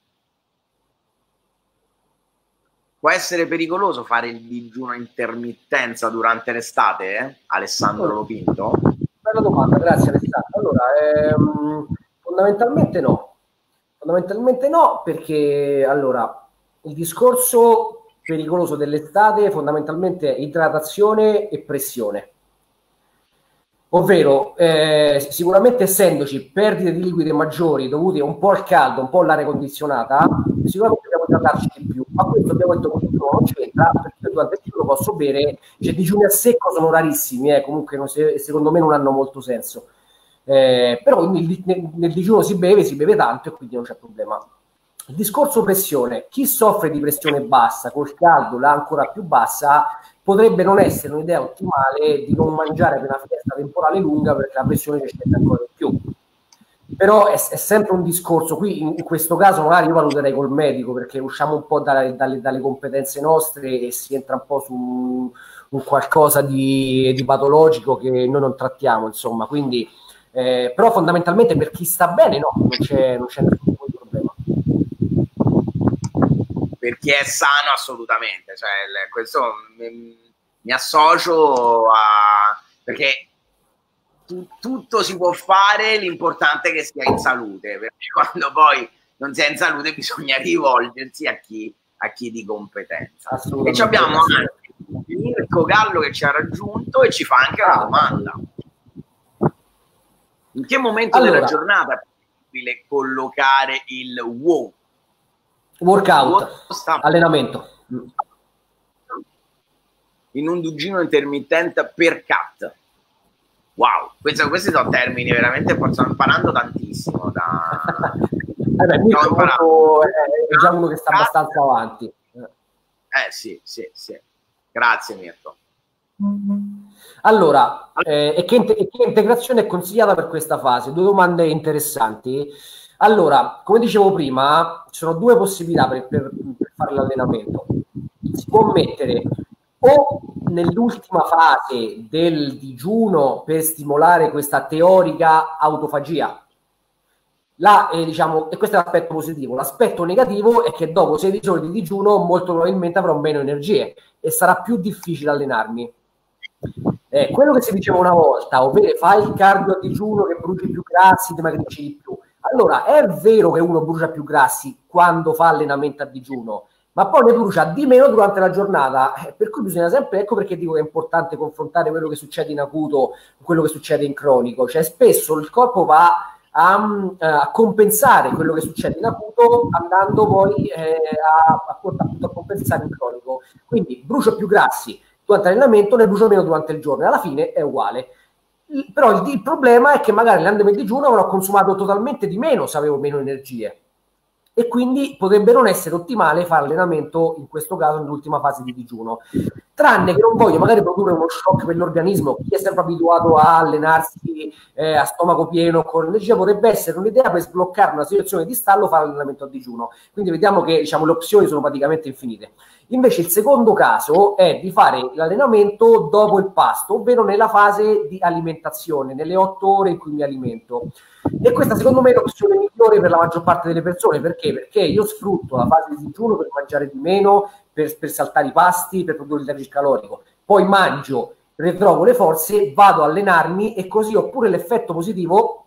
Può essere pericoloso fare il digiuno a intermittenza durante l'estate? Eh? Alessandro Lopinto? Bella domanda, grazie Alessandro. Allora, ehm, fondamentalmente no, fondamentalmente no, perché allora il discorso pericoloso dell'estate fondamentalmente è idratazione e pressione, ovvero eh, sicuramente essendoci perdite di liquidi maggiori dovute un po' al caldo, un po' all'aria condizionata, sicuramente dobbiamo idratarci di più, ma questo abbiamo detto che non c'entra, perché durante il giorno posso bere, cioè digiuni a secco sono rarissimi, eh, comunque non se, secondo me non hanno molto senso, eh, però nel, nel, nel digiuno si beve, si beve tanto e quindi non c'è problema. il discorso pressione, chi soffre di pressione bassa, col caldo l'ha ancora più bassa, potrebbe non essere un'idea ottimale di non mangiare per una finestra temporale lunga perché la pressione ci scende ancora di più. Però è, è sempre un discorso, qui in, in questo caso magari io valuterei col medico perché usciamo un po' dalle, dalle, dalle competenze nostre e si entra un po' su un qualcosa di, di patologico che noi non trattiamo, insomma, quindi eh, però fondamentalmente per chi sta bene no, non c'è, non c'è nessun problema. Per chi è sano assolutamente, cioè, il, questo mi, mi associo a... perché tu, tutto si può fare, l'importante è che sia in salute, perché quando poi non si è in salute bisogna rivolgersi a chi, a chi di competenza. E ci abbiamo anche Mirko Gallo che ci ha raggiunto e ci fa anche una domanda. In che momento allora, della giornata è possibile collocare il wow? Workout, allenamento. In un digiuno intermittente per cat. Wow, questi, questi sono termini veramente, sto imparando tantissimo. Da... eh beh, Mirko molto, è, è già uno che sta cat. abbastanza avanti. Eh sì, sì, sì. Grazie Mirko. Allora, eh, e, che, e che integrazione è consigliata per questa fase? Due domande interessanti. Allora, come dicevo prima, ci sono due possibilità per, per, per fare l'allenamento. Si può mettere o nell'ultima fase del digiuno per stimolare questa teorica autofagia. La, eh, diciamo, e questo è l'aspetto positivo. L'aspetto negativo è che dopo sedici ore di digiuno molto probabilmente avrò meno energie e sarà più difficile allenarmi. Eh, quello che si diceva una volta, ovvero fai il cardio a digiuno che bruci più grassi, dimagrisci di più. Allora, è vero che uno brucia più grassi quando fa allenamento a digiuno, ma poi ne brucia di meno durante la giornata, eh, per cui bisogna sempre, ecco perché dico che è importante confrontare quello che succede in acuto con quello che succede in cronico, cioè spesso il corpo va a, a compensare quello che succede in acuto andando poi eh, a, a, a compensare in cronico, quindi brucio più grassi durante l'allenamento, ne brucio meno durante il giorno e alla fine è uguale. Però il, il problema è che magari l'andamento di digiuno avrò consumato totalmente di meno se avevo meno energie e quindi potrebbe non essere ottimale fare allenamento in questo caso nell'ultima fase di digiuno, tranne che non voglio magari produrre uno shock per l'organismo. Chi è sempre abituato a allenarsi eh, a stomaco pieno con energia potrebbe essere un'idea per sbloccare una situazione di stallo fare l'allenamento a digiuno, quindi vediamo che diciamo, le opzioni sono praticamente infinite. Invece il secondo caso è di fare l'allenamento dopo il pasto, ovvero nella fase di alimentazione, nelle otto ore in cui mi alimento. E questa secondo me è l'opzione migliore per la maggior parte delle persone. Perché? Perché io sfrutto la fase di digiuno per mangiare di meno, per, per saltare i pasti, per produrre il deficit calorico. Poi mangio, ritrovo le forze, vado a allenarmi e così ho pure l'effetto positivo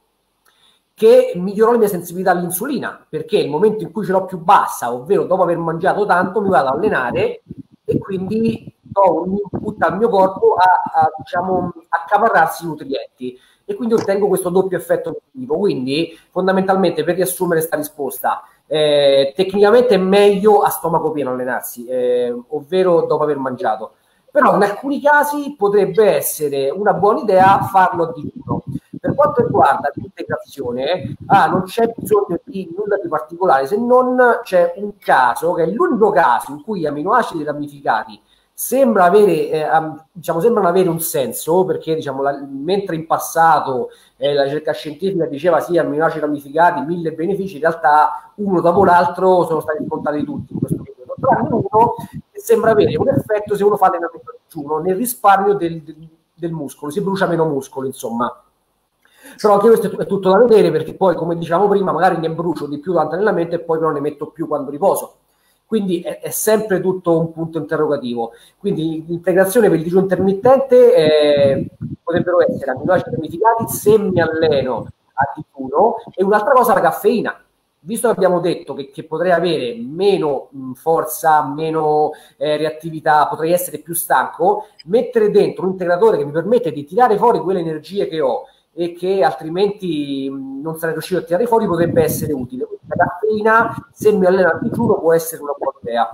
che migliorò la mia sensibilità all'insulina, perché il momento in cui ce l'ho più bassa, ovvero dopo aver mangiato tanto, mi vado ad allenare e quindi do un input al mio corpo a, a diciamo, accaparrarsi i nutrienti e quindi ottengo questo doppio effetto positivo. Quindi fondamentalmente, per riassumere questa risposta, eh, tecnicamente è meglio a stomaco pieno allenarsi, eh, ovvero dopo aver mangiato, però in alcuni casi potrebbe essere una buona idea farlo a digiuno. Per quanto riguarda l'integrazione, ah, non c'è bisogno di nulla di particolare, se non c'è un caso, che è l'unico caso in cui gli aminoacidi ramificati sembra avere, eh, diciamo, sembrano avere un senso, perché diciamo, la, mentre in passato eh, la ricerca scientifica diceva sì, amminoacidi ramificati, mille benefici, in realtà uno dopo l'altro sono stati scontati tutti in questo periodo. Tranne uno che sembra avere un effetto se uno fa allenamento a digiuno nel risparmio del, del, del muscolo, si brucia meno muscolo, insomma. Però anche questo è tutto da vedere, perché poi, come dicevamo prima, magari ne brucio di più durante l'allenamento e poi però ne metto più quando riposo. Quindi è, è sempre tutto un punto interrogativo. Quindi l'integrazione per il digiuno intermittente eh, potrebbero essere amminoacidi ramificati se mi alleno a digiuno, e un'altra cosa la caffeina. Visto che abbiamo detto che, che potrei avere meno mh, forza, meno eh, reattività, potrei essere più stanco, mettere dentro un integratore che mi permette di tirare fuori quelle energie che ho e che altrimenti mh, non sarei riuscito a tirare fuori potrebbe essere utile. Quindi la caffeina, se mi alleno a digiuno, può essere una buona idea.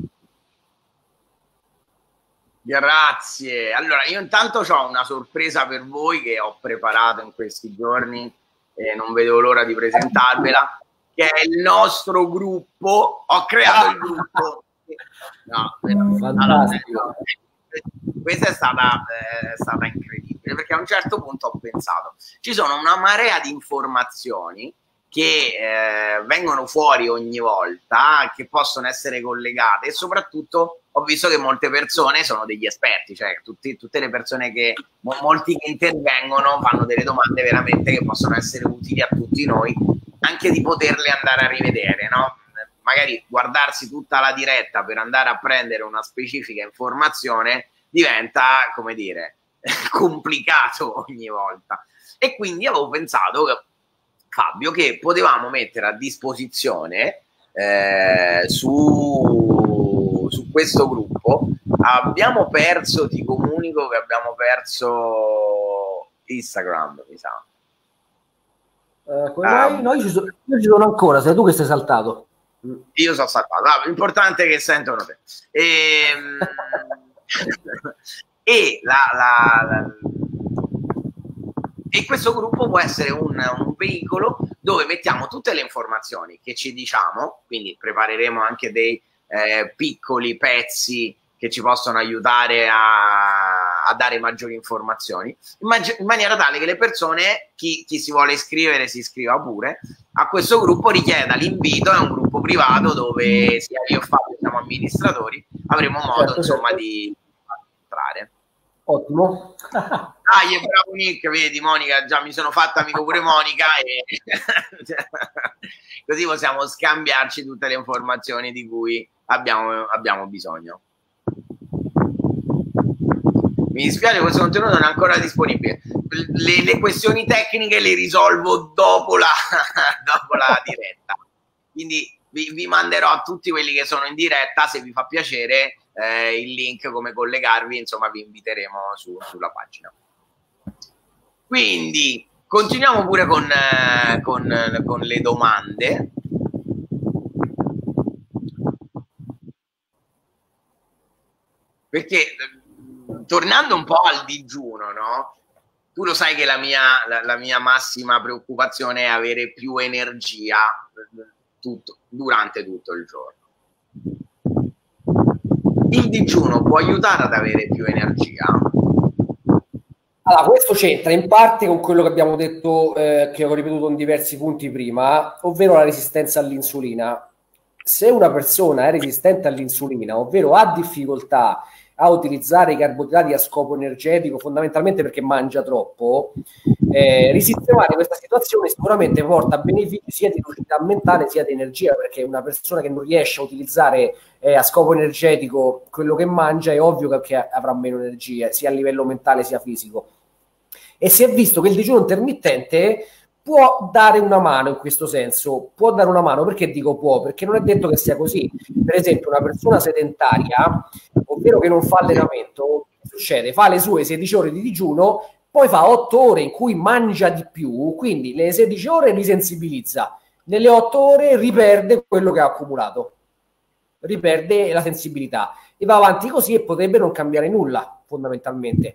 Grazie. Allora, io intanto ho una sorpresa per voi che ho preparato in questi giorni e non vedo l'ora di presentarvela, che che è il nostro gruppo. Ho creato il gruppo. No, fantastico. Questa è stata, eh, è stata incredibile, perché a un certo punto ho pensato, ci sono una marea di informazioni che eh, vengono fuori ogni volta, che possono essere collegate, e soprattutto ho visto che molte persone sono degli esperti, cioè tutti, tutte le persone che, molti che intervengono fanno delle domande veramente che possono essere utili a tutti noi, anche di poterle andare a rivedere, no? Magari guardarsi tutta la diretta per andare a prendere una specifica informazione diventa, come dire, complicato ogni volta. E quindi avevo pensato, Fabio, che potevamo mettere a disposizione eh, su, su questo gruppo. Abbiamo perso, ti comunico che abbiamo perso Instagram, mi sa. Uh, um, no, io ci, sono, io ci sono ancora, sei tu che sei saltato. Io sono saltato, ah, l'importante è che sentono te. E, e, la, la, la, e questo gruppo può essere un, un veicolo dove mettiamo tutte le informazioni che ci diciamo, quindi prepareremo anche dei eh, piccoli pezzi che ci possono aiutare a, a dare maggiori informazioni, in, mag- in maniera tale che le persone, chi, chi si vuole iscrivere si iscriva pure, a questo gruppo richieda l'invito, è un gruppo privato dove sia io e Fabio siamo amministratori, avremo modo certo, insomma certo. di entrare. Ottimo. Dai, è bravo Nick, vedi Monica, già mi sono fatta amico pure Monica e così possiamo scambiarci tutte le informazioni di cui abbiamo, abbiamo bisogno. Mi dispiace, questo contenuto non è ancora disponibile. Le, le questioni tecniche le risolvo dopo la, dopo la diretta. Quindi vi, vi manderò a tutti quelli che sono in diretta, se vi fa piacere, eh, il link come collegarvi, insomma vi inviteremo su, sulla pagina. Quindi continuiamo pure con, eh, con, con le domande. Perché tornando un po' al digiuno, no? Tu lo sai che la mia, la, la mia massima preoccupazione è avere più energia tutto, durante tutto il giorno. Il digiuno può aiutare ad avere più energia? Allora, questo c'entra in parte con quello che abbiamo detto, eh, che ho ripetuto in diversi punti prima, ovvero la resistenza all'insulina. Se una persona è resistente all'insulina, ovvero ha difficoltà a utilizzare i carboidrati a scopo energetico, fondamentalmente perché mangia troppo, eh, risistemare questa situazione sicuramente porta benefici sia di lucidità mentale sia di energia, perché una persona che non riesce a utilizzare eh, a scopo energetico quello che mangia è ovvio che, che avrà meno energia, sia a livello mentale sia fisico. E si è visto che il digiuno intermittente può dare una mano in questo senso, può dare una mano, perché dico può? Perché non è detto che sia così. Per esempio una persona sedentaria, ovvero che non fa allenamento, che succede? Fa le sue sedici ore di digiuno, poi fa otto ore in cui mangia di più, quindi le sedici ore risensibilizza, nelle otto ore riperde quello che ha accumulato, riperde la sensibilità e va avanti così e potrebbe non cambiare nulla fondamentalmente.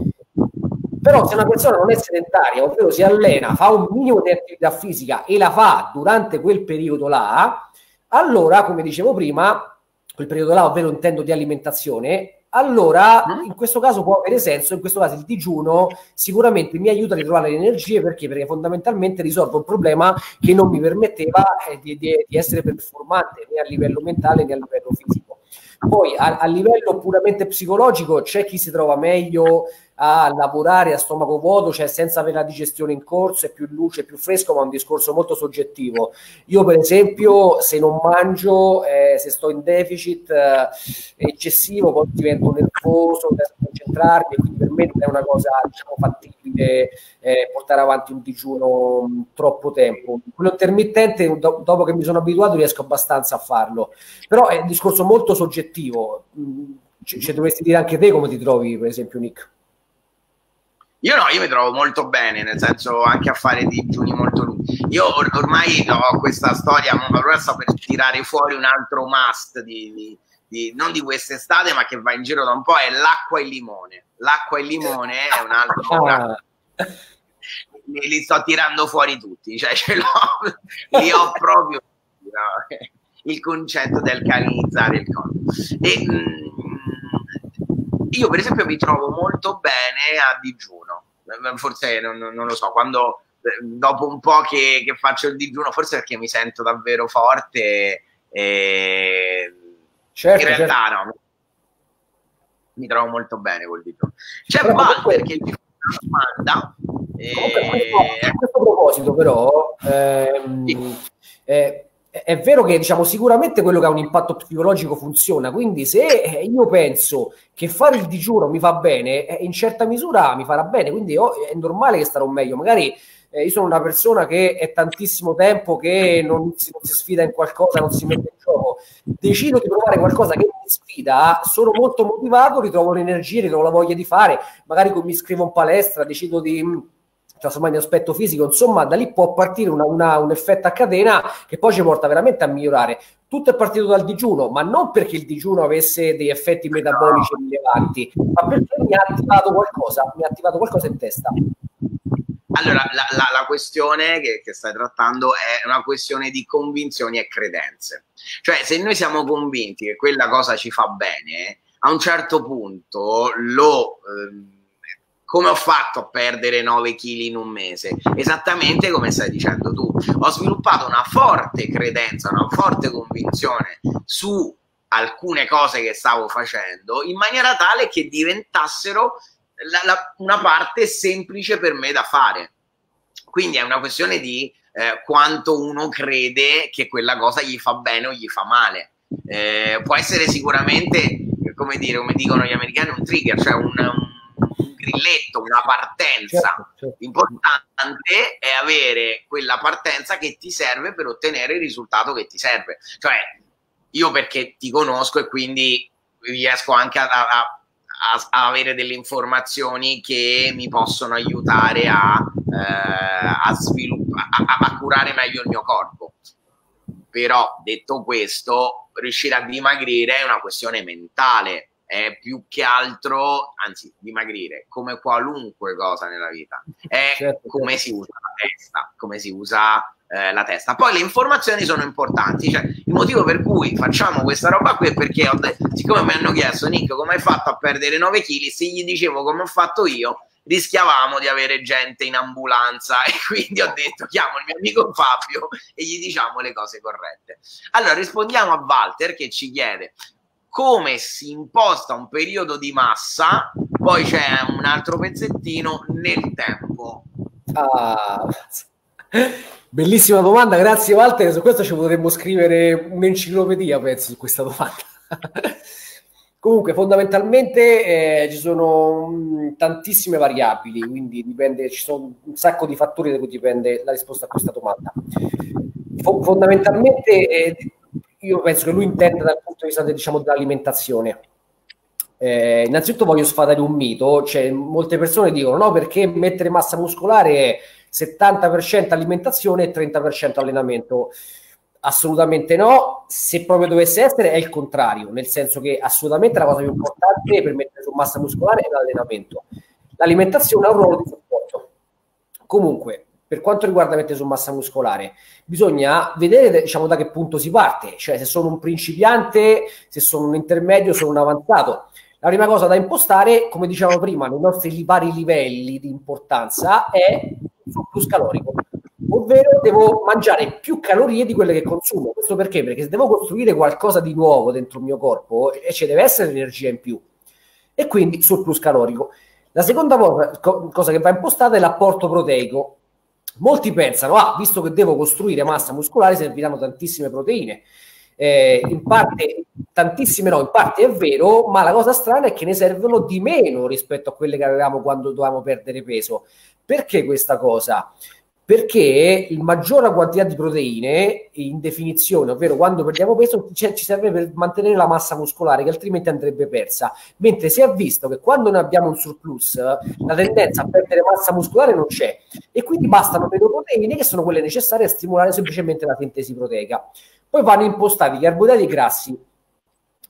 Però se una persona non è sedentaria, ovvero si allena, fa un minimo di attività fisica e la fa durante quel periodo là, allora, come dicevo prima, quel periodo là, ovvero intendo di alimentazione, allora in questo caso può avere senso, in questo caso il digiuno sicuramente mi aiuta a ritrovare le energie, perché? Perché fondamentalmente risolvo un problema che non mi permetteva eh, di, di, di essere performante né a livello mentale né a livello fisico. Poi a, a livello puramente psicologico c'è chi si trova meglio a lavorare a stomaco vuoto, cioè senza avere la digestione in corso, è più luce, è più fresco, ma è un discorso molto soggettivo. Io per esempio se non mangio, eh, se sto in deficit eh, eccessivo, poi divento nervoso, non riesco a concentrarmi, quindi per me non è una cosa, diciamo, fattibile eh, portare avanti un digiuno mh, troppo tempo. Quello intermittente, do- dopo che mi sono abituato, riesco abbastanza a farlo, però è un discorso molto soggettivo. Ci, ci dovresti dire anche te come ti trovi, per esempio, Nick? Io no, io mi trovo molto bene, nel senso anche a fare digiuni molto lunghi. Io or- ormai ho questa storia, ma sto per tirare fuori un altro must, di, di, di, non di quest'estate, ma che va in giro da un po', è l'acqua e il limone. L'acqua e il limone è un altro... Ah. li, li sto tirando fuori tutti, cioè ce l'ho, li ho proprio no, il concetto del calinizzare il corpo. E, mh, io per esempio mi trovo molto bene a digiuno, forse non, non lo so, quando dopo un po' che, che faccio il digiuno, forse perché mi sento davvero forte e certo, in realtà certo. no, mi trovo molto bene col digiuno. C'è però Walter comunque, che mi fa una domanda. Comunque, e... a questo proposito però ehm, sì. eh, è vero che diciamo sicuramente quello che ha un impatto psicologico funziona, quindi se io penso che fare il digiuno mi fa bene, in certa misura mi farà bene, quindi è normale che starò meglio. Magari eh, io sono una persona che è tantissimo tempo che non si, non si sfida in qualcosa, non si mette in gioco, decido di provare qualcosa che mi sfida, sono molto motivato, ritrovo l'energia, ritrovo la voglia di fare, magari mi iscrivo in palestra, decido di trasformare in aspetto fisico, insomma da lì può partire una, una, un effetto a catena che poi ci porta veramente a migliorare. Tutto è partito dal digiuno, ma non perché il digiuno avesse degli effetti metabolici rilevanti, ma perché mi ha attivato qualcosa, mi ha attivato qualcosa in testa. Allora, la, la, la questione che, che stai trattando è una questione di convinzioni e credenze. Cioè, se noi siamo convinti che quella cosa ci fa bene, a un certo punto lo... Eh, come ho fatto a perdere nove chili in un mese? Esattamente come stai dicendo tu. Ho sviluppato una forte credenza, una forte convinzione su alcune cose che stavo facendo in maniera tale che diventassero la, la, una parte semplice per me da fare. Quindi è una questione di eh, quanto uno crede che quella cosa gli fa bene o gli fa male. Eh, può essere sicuramente, come dire, come dicono gli americani, un trigger, cioè un, un grilletto, una partenza. Certo, certo. L'importante è avere quella partenza che ti serve per ottenere il risultato che ti serve. Cioè, io perché ti conosco e quindi riesco anche a, a, a, a avere delle informazioni che mi possono aiutare a, eh, a sviluppare, a, a curare meglio il mio corpo. Però, detto questo, riuscire a dimagrire è una questione mentale. È più che altro, anzi, dimagrire, come qualunque cosa nella vita, è certo, come certo. si usa la testa, come si usa eh, la testa. Poi le informazioni sono importanti, cioè il motivo per cui facciamo questa roba qui è perché, ho siccome mi hanno chiesto, Nick, come hai fatto a perdere nove chili, se gli dicevo come ho fatto io, rischiavamo di avere gente in ambulanza e quindi ho detto, chiamo il mio amico Fabio e gli diciamo le cose corrette. Allora, rispondiamo a Walter che ci chiede come si imposta un periodo di massa, poi c'è un altro pezzettino nel tempo. Ah, bellissima domanda, grazie Walter, su questo ci potremmo scrivere un'enciclopedia, penso, su questa domanda. Comunque, fondamentalmente eh, ci sono mh, tantissime variabili, quindi dipende, ci sono un sacco di fattori da cui dipende la risposta a questa domanda. F- fondamentalmente... Eh, io penso che lui intenda dal punto di vista diciamo, dell'alimentazione. Eh, innanzitutto voglio sfatare un mito, cioè molte persone dicono no perché mettere massa muscolare è settanta per cento alimentazione e trenta per cento allenamento. Assolutamente no, se proprio dovesse essere è il contrario, nel senso che assolutamente la cosa più importante per mettere su massa muscolare è l'allenamento. L'alimentazione ha un ruolo di supporto. Comunque, per quanto riguarda mettere su massa muscolare, bisogna vedere diciamo, da che punto si parte, cioè se sono un principiante, se sono un intermedio, sono un avanzato. La prima cosa da impostare, come dicevamo prima, nei nostri vari livelli di importanza è il surplus calorico, ovvero devo mangiare più calorie di quelle che consumo. Questo perché? Perché se devo costruire qualcosa di nuovo dentro il mio corpo, e ci deve essere energia in più, e quindi surplus calorico. La seconda cosa, cosa che va impostata è l'apporto proteico. Molti pensano, ah, visto che devo costruire massa muscolare serviranno tantissime proteine. Eh, in parte, tantissime no, in parte è vero, ma la cosa strana è che ne servono di meno rispetto a quelle che avevamo quando dovevamo perdere peso. Perché questa cosa? Perché il maggiore quantità di proteine in definizione, ovvero quando perdiamo peso, ci serve per mantenere la massa muscolare che altrimenti andrebbe persa, mentre si è visto che quando noi abbiamo un surplus la tendenza a perdere massa muscolare non c'è e quindi bastano meno proteine che sono quelle necessarie a stimolare semplicemente la sintesi proteica. Poi vanno impostati i carboidrati e i grassi.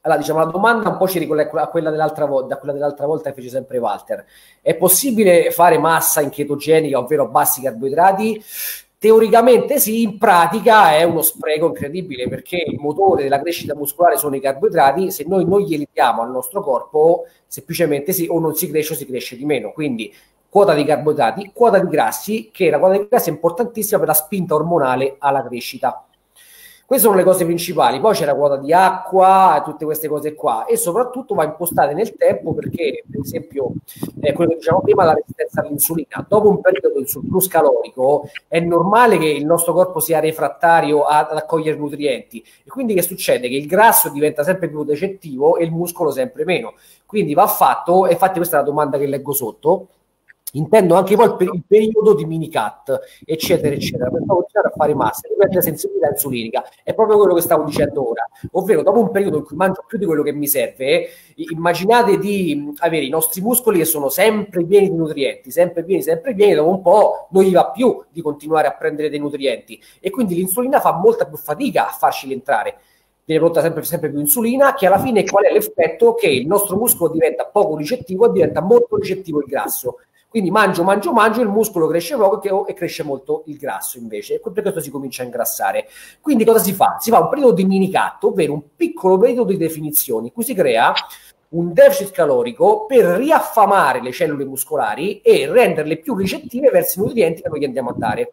allora, diciamo, la domanda un po' ci ricollega a quella dell'altra volta, a quella dell'altra volta che fece sempre Walter. È possibile fare massa in chetogenica, ovvero bassi carboidrati? Teoricamente sì, in pratica è uno spreco incredibile, perché il motore della crescita muscolare sono i carboidrati. Se noi non glieli diamo al nostro corpo, semplicemente sì, o non si cresce o si cresce di meno. Quindi quota di carboidrati, quota di grassi, che la quota di grassi è importantissima per la spinta ormonale alla crescita. Queste sono le cose principali. Poi c'è la quota di acqua, tutte queste cose qua, e soprattutto va impostate nel tempo, perché per esempio eh, quello che diciamo prima, la resistenza all'insulina, dopo un periodo di surplus calorico è normale che il nostro corpo sia refrattario ad accogliere nutrienti, e quindi che succede? Che il grasso diventa sempre più recettivo e il muscolo sempre meno. Quindi va fatto, e infatti questa è la domanda che leggo sotto, intendo anche poi il, il periodo di mini-cut, eccetera, eccetera, per poi continuare a fare massa, riprendere sensibilità insulinica. È proprio quello che stavo dicendo ora, ovvero dopo un periodo in cui mangio più di quello che mi serve, immaginate di avere i nostri muscoli che sono sempre pieni di nutrienti, sempre pieni, sempre pieni, dopo un po' non gli va più di continuare a prendere dei nutrienti, e quindi l'insulina fa molta più fatica a farci entrare. Viene prodotta sempre, sempre più insulina, che alla fine qual è l'effetto? Che il nostro muscolo diventa poco ricettivo e diventa molto ricettivo il grasso. Quindi mangio, mangio, mangio, il muscolo cresce poco e cresce molto il grasso invece, e per questo si comincia a ingrassare. Quindi cosa si fa? Si fa un periodo di mini-cut, ovvero un piccolo periodo di definizione, in cui si crea un deficit calorico per riaffamare le cellule muscolari e renderle più ricettive verso i nutrienti che noi gli andiamo a dare.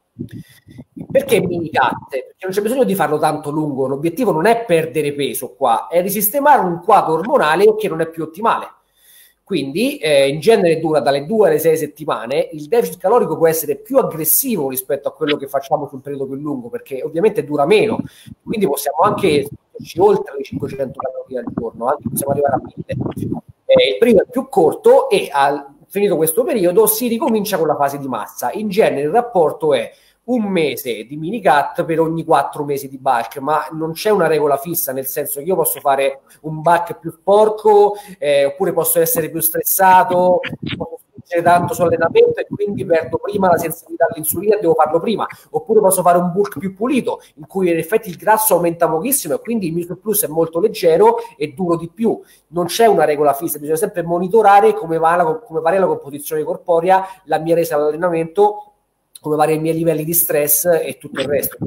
Perché mini-cut? Perché non c'è bisogno di farlo tanto lungo, l'obiettivo non è perdere peso qua, è risistemare un quadro ormonale che non è più ottimale. Quindi eh, in genere dura dalle due alle sei settimane. Il deficit calorico può essere più aggressivo rispetto a quello che facciamo su un periodo più lungo, perché ovviamente dura meno, quindi possiamo anche spingerci oltre le cinquecento calorie al giorno, anche possiamo arrivare a mille. Eh, il periodo è più corto e al finito questo periodo si ricomincia con la fase di massa. In genere il rapporto è un mese di mini-cut per ogni quattro mesi di bulk, ma non c'è una regola fissa, nel senso che io posso fare un bulk più sporco, eh, oppure posso essere più stressato, posso spingere tanto sull'allenamento e quindi perdo prima la sensibilità all'insulina e devo farlo prima, oppure posso fare un bulk più pulito, in cui in effetti il grasso aumenta pochissimo e quindi il mio surplus è molto leggero e duro di più. Non c'è una regola fissa, bisogna sempre monitorare come, va la, come varia la composizione corporea, la mia resa all'allenamento, come vari i miei livelli di stress e tutto il resto.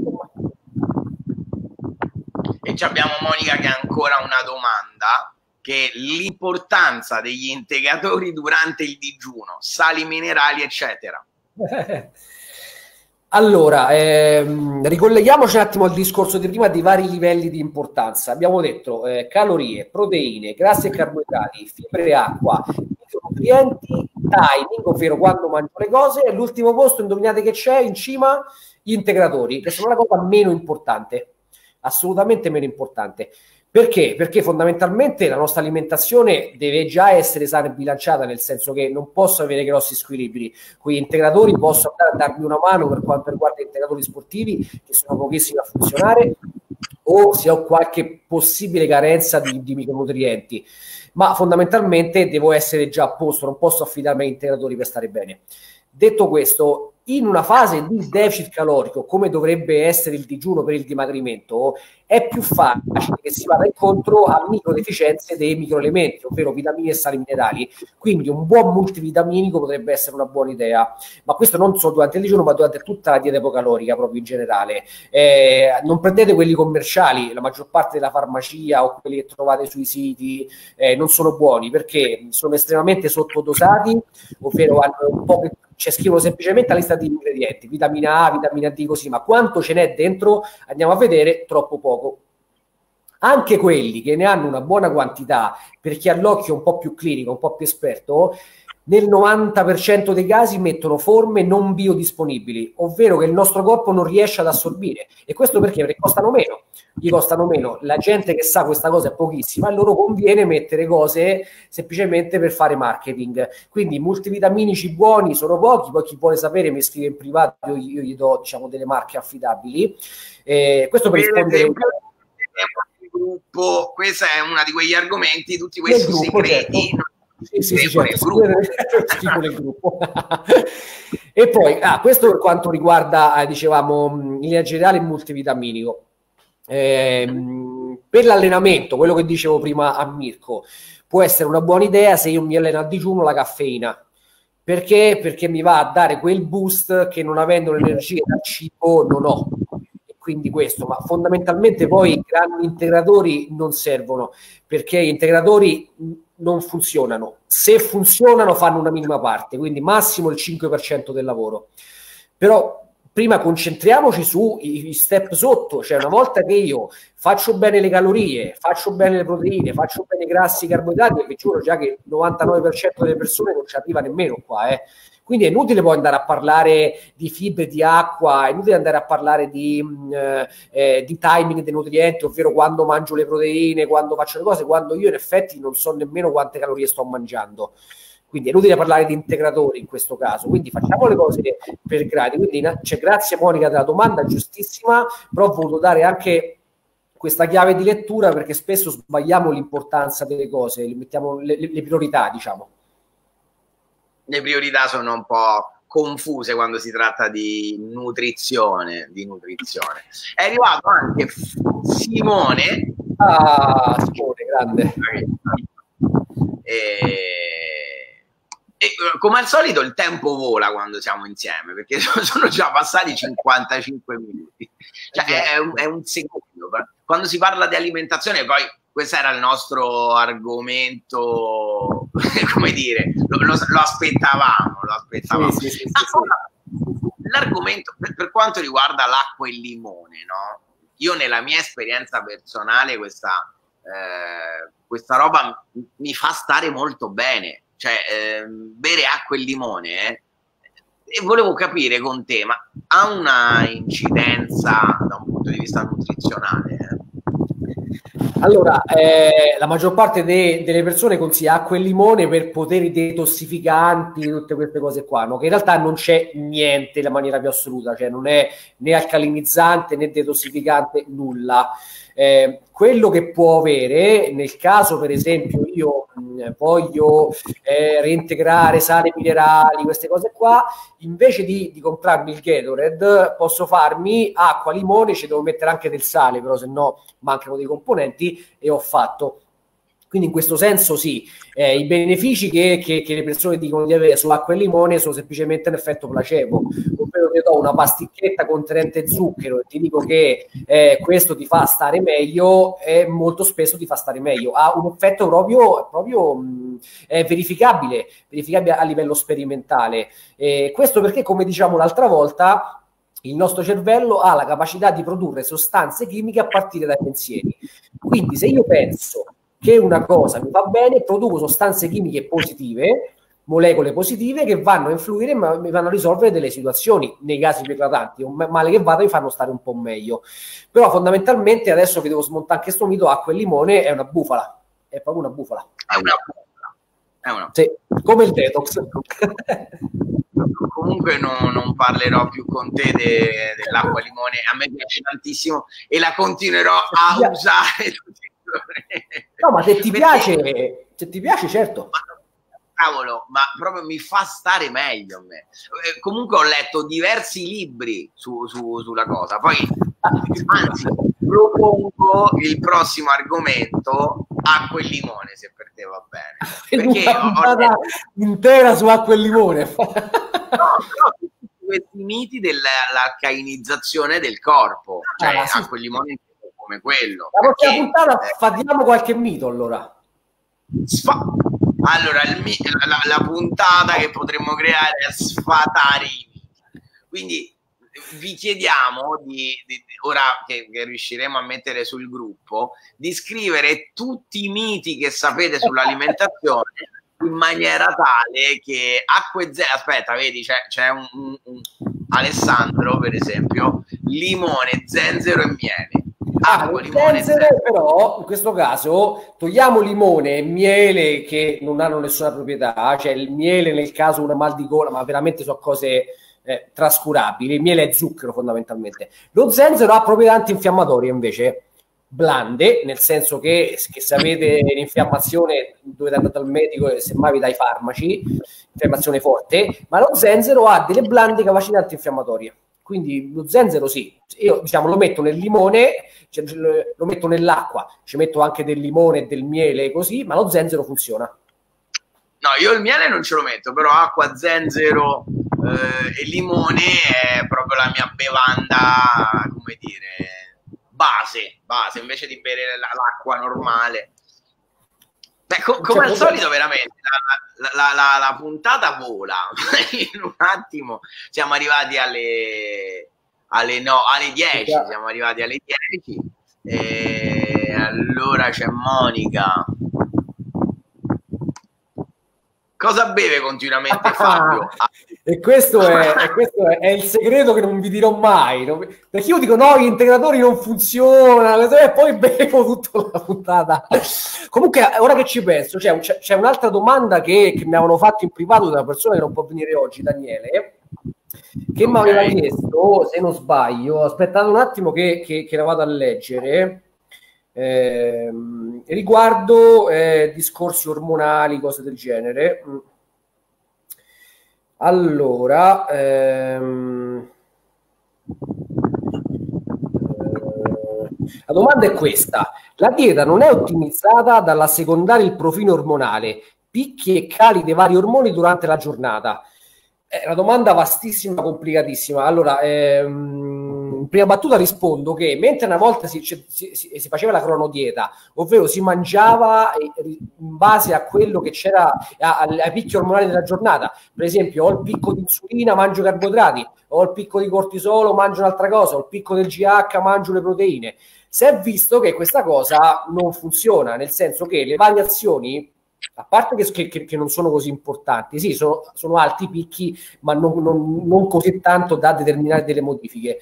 E abbiamo Monica che ha ancora una domanda, che è l'importanza degli integratori durante il digiuno, sali minerali eccetera. Allora, ehm, ricolleghiamoci un attimo al discorso di prima dei vari livelli di importanza. Abbiamo detto eh, calorie, proteine, grassi e carboidrati, fibre e acqua, nutrienti, timing, ovvero quando mangio le cose, e l'ultimo posto, indovinate che c'è in cima? Gli integratori, che sono la cosa meno importante, assolutamente meno importante. Perché? Perché fondamentalmente la nostra alimentazione deve già essere sana e bilanciata, nel senso che non posso avere grossi squilibri. Con gli integratori posso andare a darmi una mano per quanto riguarda gli integratori sportivi, che sono pochissimi a funzionare, o se ho qualche possibile carenza di, di micronutrienti, ma fondamentalmente devo essere già a posto, non posso affidarmi agli integratori per stare bene. Detto questo, in una fase di deficit calorico, come dovrebbe essere il digiuno per il dimagrimento, è più facile che si vada incontro a microdeficienze dei microelementi, ovvero vitamine e sali minerali. Quindi un buon multivitaminico potrebbe essere una buona idea, ma questo non solo durante il digiuno, ma durante tutta la dieta ipocalorica proprio in generale. Eh, non prendete quelli commerciali, la maggior parte della farmacia o quelli che trovate sui siti eh, non sono buoni, perché sono estremamente sottodosati, ovvero hanno un po' che c'è scrivono semplicemente la lista di ingredienti, vitamina A, vitamina D, così, ma quanto ce n'è dentro andiamo a vedere, troppo poco. Anche quelli che ne hanno una buona quantità, per chi ha l'occhio un po' più clinico, un po' più esperto, nel novanta per cento dei casi mettono forme non biodisponibili, ovvero che il nostro corpo non riesce ad assorbire. E questo perché? Perché costano meno. Gli costano meno. La gente che sa questa cosa è pochissima, a loro conviene mettere cose semplicemente per fare marketing. Quindi multivitaminici buoni sono pochi, poi chi vuole sapere mi scrive in privato, io, io gli do, diciamo, delle marche affidabili. Eh, questo per rispondere... Gruppo, questo è uno di quegli argomenti, tutti questi gruppo, segreti. Certo. Sì, sì, sì, certo, gruppo. Nel gruppo. E poi, ah, questo per quanto riguarda, eh, dicevamo, in linea generale il multivitaminico. Eh, per l'allenamento, quello che dicevo prima a Mirko, può essere una buona idea se io mi alleno a digiuno la caffeina. Perché? Perché mi va a dare quel boost che non avendo l'energia dal cibo non ho. E quindi questo, ma fondamentalmente poi i grandi integratori non servono, perché gli integratori non funzionano. Se funzionano fanno una minima parte, quindi massimo il cinque per cento del lavoro. Però prima concentriamoci sui step sotto, cioè una volta che io faccio bene le calorie, faccio bene le proteine, faccio bene i grassi, i carboidrati, e vi giuro già che il novantanove per cento delle persone non ci arriva nemmeno qua, eh. Quindi è inutile poi andare a parlare di fibre, di acqua, è inutile andare a parlare di, eh, di timing dei nutrienti, ovvero quando mangio le proteine, quando faccio le cose, quando io in effetti non so nemmeno quante calorie sto mangiando. Quindi è inutile parlare di integratori in questo caso, quindi facciamo le cose per gradi. Quindi cioè, grazie Monica della domanda, giustissima, però ho voluto dare anche questa chiave di lettura perché spesso sbagliamo l'importanza delle cose, le, mettiamo le, le priorità, diciamo. Le priorità sono un po' confuse quando si tratta di nutrizione, di nutrizione. È arrivato anche Simone. Ah, Simone, grande. E... E, come al solito il tempo vola quando siamo insieme, perché sono già passati cinquantacinque minuti, cioè è un, è un secondo. Quando si parla di alimentazione, poi questo era il nostro argomento, come dire, lo, lo, lo aspettavamo, lo aspettavamo. Sì, sì, sì, sì. L'argomento per, per quanto riguarda l'acqua e il limone, no? Io nella mia esperienza personale questa, eh, questa roba mi fa stare molto bene. Cioè, eh, bere acqua e limone, eh, e volevo capire con te, ma ha una incidenza da un punto di vista nutrizionale? Eh? Allora, eh, la maggior parte de delle persone consiglia acqua e limone per poteri detossificanti, tutte queste cose qua, no? Che in realtà non c'è niente in maniera più assoluta, cioè non è né alcalinizzante né detossificante, nulla. Eh, quello che può avere, nel caso per esempio io mh, voglio eh, reintegrare sali minerali, queste cose qua, invece di, di comprarmi il Gatorade posso farmi acqua, limone, ci devo mettere anche del sale, però se no mancano dei componenti e ho fatto. Quindi in questo senso sì, eh, i benefici che, che, che le persone dicono di avere sull'acqua e limone sono semplicemente un effetto placebo, ovvero ti do una pasticchetta contenente zucchero e ti dico che eh, questo ti fa stare meglio e molto spesso ti fa stare meglio. Ha un effetto proprio, proprio mh, è verificabile, verificabile a livello sperimentale. Eh, questo perché, come diciamo l'altra volta, il nostro cervello ha la capacità di produrre sostanze chimiche a partire dai pensieri. Quindi se io penso che una cosa mi va bene, produco sostanze chimiche positive, molecole positive che vanno a influire e mi vanno a risolvere delle situazioni, nei casi più eclatanti, un male che vada mi fanno stare un po' meglio. Però fondamentalmente, adesso vi devo smontare anche sto mito, acqua e limone è una bufala, è proprio una bufala. È una bufala. È una... Sì, come il detox. Comunque no, non parlerò più con te de, dell'acqua e limone, a me piace tantissimo e la continuerò a yeah. usare tutti. No, ma se ti piace, se ti piace, certo. Ma, cavolo, ma proprio mi fa stare meglio a me. Eh, comunque ho letto diversi libri su, su, sulla cosa. Poi, anzi, propongo il prossimo argomento, acqua e limone, se per te va bene. Perché ho letto... intera su acqua e limone. No, no, questi miti dell'alcalinizzazione del corpo, cioè ah, sì. acqua e limone come quello. La prossima puntata eh, sfatiamo qualche mito, allora. Sfa allora, il, la, la puntata che potremmo creare è sfatare i miti. Quindi vi chiediamo, di, di, ora che, che riusciremo a mettere sul gruppo, di scrivere tutti i miti che sapete sull'alimentazione in maniera tale che acqua e zenzero, aspetta, vedi, c'è un, un, un Alessandro, per esempio, limone, zenzero e miele. Ah, zenzero, però in questo caso togliamo limone e miele che non hanno nessuna proprietà, cioè il miele nel caso una mal di gola, ma veramente sono cose eh, trascurabili. Il miele è zucchero fondamentalmente. Lo zenzero ha proprietà antinfiammatorie invece blande, nel senso che, che se avete l'infiammazione dovete andare dal medico e semmai vi dai farmaci, infiammazione forte, ma lo zenzero ha delle blande capacità antinfiammatorie. quindi lo zenzero sì, io diciamo lo metto nel limone, cioè, lo metto nell'acqua, ci metto anche del limone e del miele così, ma lo zenzero funziona. No, io il miele non ce lo metto, però acqua, zenzero eh, e limone è proprio la mia bevanda, come dire, base, base, invece di bere l'acqua normale. Beh, co come al solito veramente, la, la, la, la puntata vola, in un attimo siamo arrivati alle, alle, no, alle dieci, siamo arrivati alle dieci, e allora c'è Monica. Cosa beve continuamente Fabio? E questo, è, e questo è, è il segreto che non vi dirò mai, non, perché io dico no, gli integratori non funzionano e poi bevo tutta la puntata. Comunque ora che ci penso c'è un'altra domanda che, che mi avevano fatto in privato da una persona che non può venire oggi, Daniele, che okay. mi aveva chiesto, se non sbaglio, aspettate un attimo che, che, che la vado a leggere, eh, riguardo eh, discorsi ormonali, cose del genere. Allora, ehm, la domanda è questa: la dieta non è ottimizzata dall'assecondare il profilo ormonale, picchi e cali dei vari ormoni durante la giornata? È una domanda vastissima, complicatissima. Allora, ehm, in prima battuta rispondo che mentre una volta si, si, si, si faceva la cronodieta, ovvero si mangiava in base a quello che c'era, ai picchi ormonali della giornata, per esempio ho il picco di insulina, mangio carboidrati, ho il picco di cortisolo, mangio un'altra cosa, ho il picco del G H, mangio le proteine. Si è visto che questa cosa non funziona, nel senso che le variazioni, a parte che, che, che non sono così importanti, sì, sono, sono alti i picchi, ma non, non, non così tanto da determinare delle modifiche.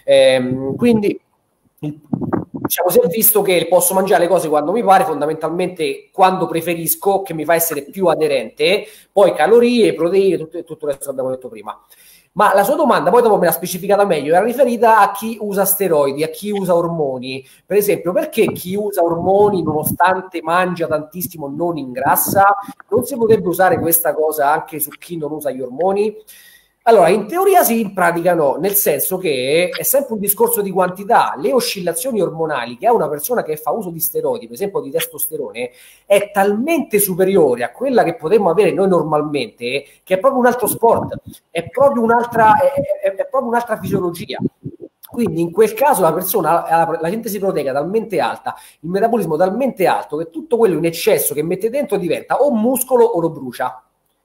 Ehm, quindi il, diciamo, si è visto che posso mangiare le cose quando mi pare, fondamentalmente quando preferisco, che mi fa essere più aderente, poi calorie, proteine, tutto, tutto il resto che abbiamo detto prima. Ma la sua domanda, poi dopo me l'ha specificata meglio, era riferita a chi usa steroidi, a chi usa ormoni. Per esempio, perché chi usa ormoni, nonostante mangia tantissimo, non ingrassa? Non si potrebbe usare questa cosa anche su chi non usa gli ormoni? Allora, in teoria sì, in pratica no, nel senso che è sempre un discorso di quantità. Le oscillazioni ormonali che ha una persona che fa uso di steroidi, per esempio di testosterone, è talmente superiore a quella che potremmo avere noi normalmente, che è proprio un altro sport, è proprio un'altra, è, è, è proprio un'altra fisiologia. Quindi in quel caso la persona ha la sintesi proteica talmente alta, il metabolismo talmente alto, che tutto quello in eccesso che mette dentro diventa o muscolo o lo brucia.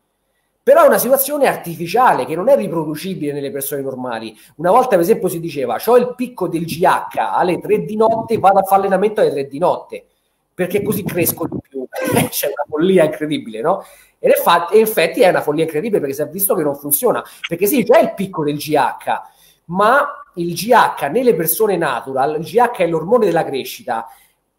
Però è una situazione artificiale che non è riproducibile nelle persone normali. Una volta, per esempio, si diceva: c'ho il picco del G H alle tre di notte, vado a fare allenamento alle tre di notte, perché così cresco di più. C'è una follia incredibile, no? Ed in effetti è una follia incredibile, perché si è visto che non funziona. Perché sì, c'è il picco del G H, ma il G H nelle persone natural, il G H è l'ormone della crescita,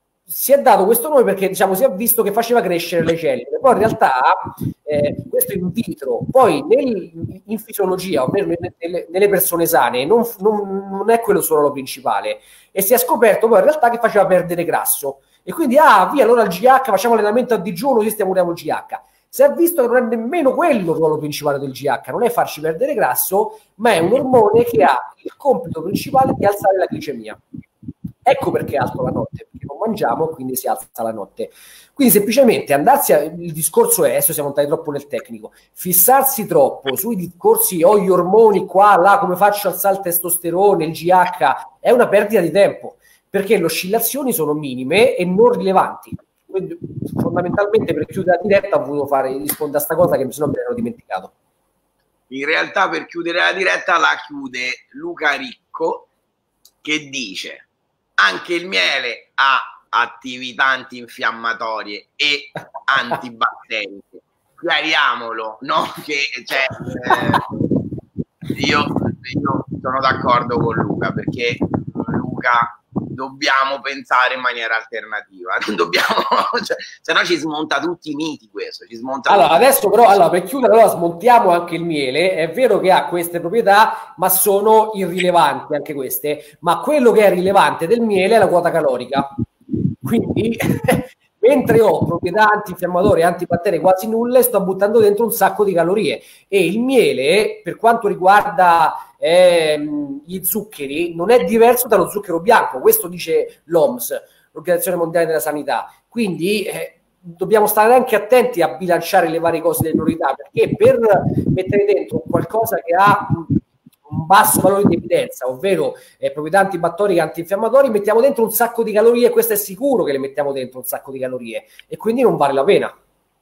si è dato questo nome perché, diciamo, si è visto che faceva crescere le cellule, poi in realtà eh, questo in vitro, poi nel, in fisiologia, ovvero nelle, nelle persone sane, non, non, non è quello il suo ruolo principale, e si è scoperto poi in realtà che faceva perdere grasso, e quindi ah via, allora il G H, facciamo allenamento a digiuno, ci stiamuriamo il G H. Si è visto che non è nemmeno quello il ruolo principale del G H, non è farci perdere grasso, ma è un ormone che ha il compito principale di alzare la glicemia. Ecco perché è alto la notte, perché non mangiamo, quindi si alza la notte. Quindi semplicemente andarsi a, il discorso è, adesso siamo andati troppo nel tecnico, fissarsi troppo sui discorsi ho gli ormoni qua, là, come faccio a alzare il testosterone, il G H, è una perdita di tempo, perché le oscillazioni sono minime e non rilevanti. Quindi fondamentalmente, per chiudere la diretta, ho voluto fare rispondere a sta cosa che sennò me l'ero dimenticato. In realtà, per chiudere la diretta la chiude Luca Ricco, che dice: anche il miele ha attività antinfiammatorie e antibatteriche. Chiariamolo, no? Che cioè, eh, io, io sono d'accordo con Luca, perché Luca dobbiamo pensare in maniera alternativa, non dobbiamo, cioè, se no ci smonta tutti i miti questo, ci smonta allora adesso però, allora, per chiudere, allora smontiamo anche il miele. È vero che ha queste proprietà, ma sono irrilevanti anche queste, ma quello che è rilevante del miele è la quota calorica. Quindi mentre ho proprietà antinfiammatorie e antibatteriche quasi nulle, sto buttando dentro un sacco di calorie. E il miele, per quanto riguarda ehm, gli zuccheri, non è diverso dallo zucchero bianco, questo dice l'O M S, l'Organizzazione Mondiale della Sanità. Quindi eh, dobbiamo stare anche attenti a bilanciare le varie cose delle priorità, perché per mettere dentro qualcosa che ha un basso valore di evidenza, ovvero eh, proprietà antibatteriche e antinfiammatori, mettiamo dentro un sacco di calorie, e questo è sicuro che le mettiamo dentro un sacco di calorie, e quindi non vale la pena.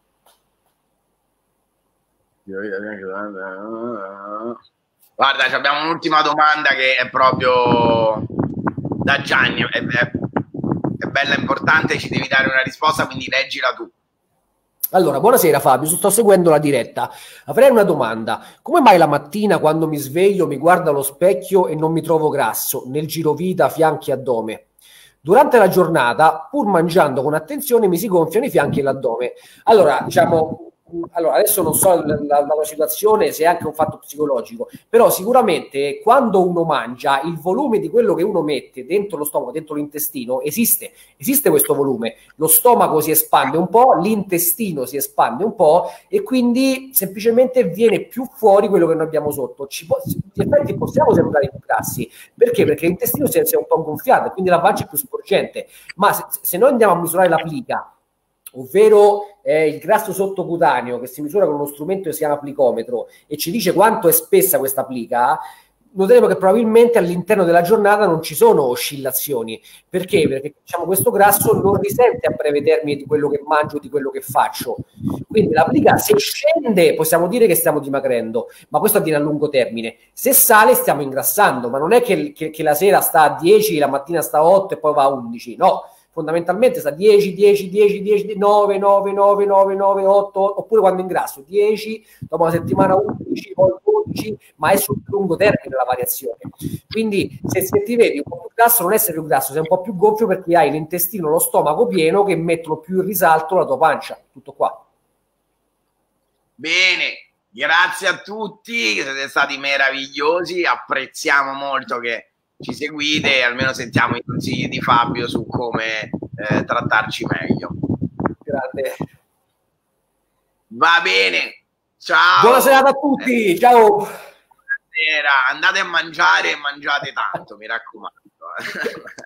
Guarda, abbiamo un'ultima domanda che è proprio da Gianni, è, è, è bella importante, ci devi dare una risposta, quindi leggila tu. Allora, buonasera Fabio, sto seguendo la diretta. Avrei una domanda. Come mai la mattina quando mi sveglio mi guardo allo specchio e non mi trovo grasso nel girovita, fianchi e addome? Durante la giornata, pur mangiando con attenzione, mi si gonfiano i fianchi e l'addome. Allora, diciamo, allora adesso non so la, la, la situazione, se è anche un fatto psicologico, però sicuramente quando uno mangia, il volume di quello che uno mette dentro lo stomaco, dentro l'intestino, esiste, esiste questo volume. Lo stomaco si espande un po', l'intestino si espande un po' e quindi semplicemente viene più fuori quello che noi abbiamo sotto. Ci può, in effetti possiamo sembrare più grassi, perché? Perché l'intestino si è, si è un po' gonfiato, quindi la pancia è più sporgente, ma se, se noi andiamo a misurare la plica, ovvero eh, il grasso sottocutaneo, che si misura con uno strumento che si chiama plicometro e ci dice quanto è spessa questa plica, noteremo che probabilmente all'interno della giornata non ci sono oscillazioni. Perché? Perché diciamo, questo grasso non risente a breve termine di quello che mangio, di quello che faccio. Quindi la plica, se scende, possiamo dire che stiamo dimagrendo, ma questo avviene a lungo termine. Se sale, stiamo ingrassando, ma non è che, che, che la sera sta a dieci, la mattina sta a otto e poi va a undici, no. Fondamentalmente sta dieci, dieci, dieci, dieci, nove, nove, nove, nove, nove, otto, oppure quando ingrasso dieci, dopo una settimana undici, poi dodici, ma è sul lungo termine la variazione. Quindi se, se ti vedi un po' più grasso, non essere più grasso, sei un po' più gonfio perché hai l'intestino, lo stomaco pieno che mettono più in risalto la tua pancia. Tutto qua. Bene, grazie a tutti, siete stati meravigliosi, apprezziamo molto che ci seguite e almeno sentiamo i consigli di Fabio su come eh, trattarci meglio. Grazie. Va bene, ciao. Buona serata a tutti, eh. Ciao. Buonasera, andate a mangiare e mangiate tanto, mi raccomando.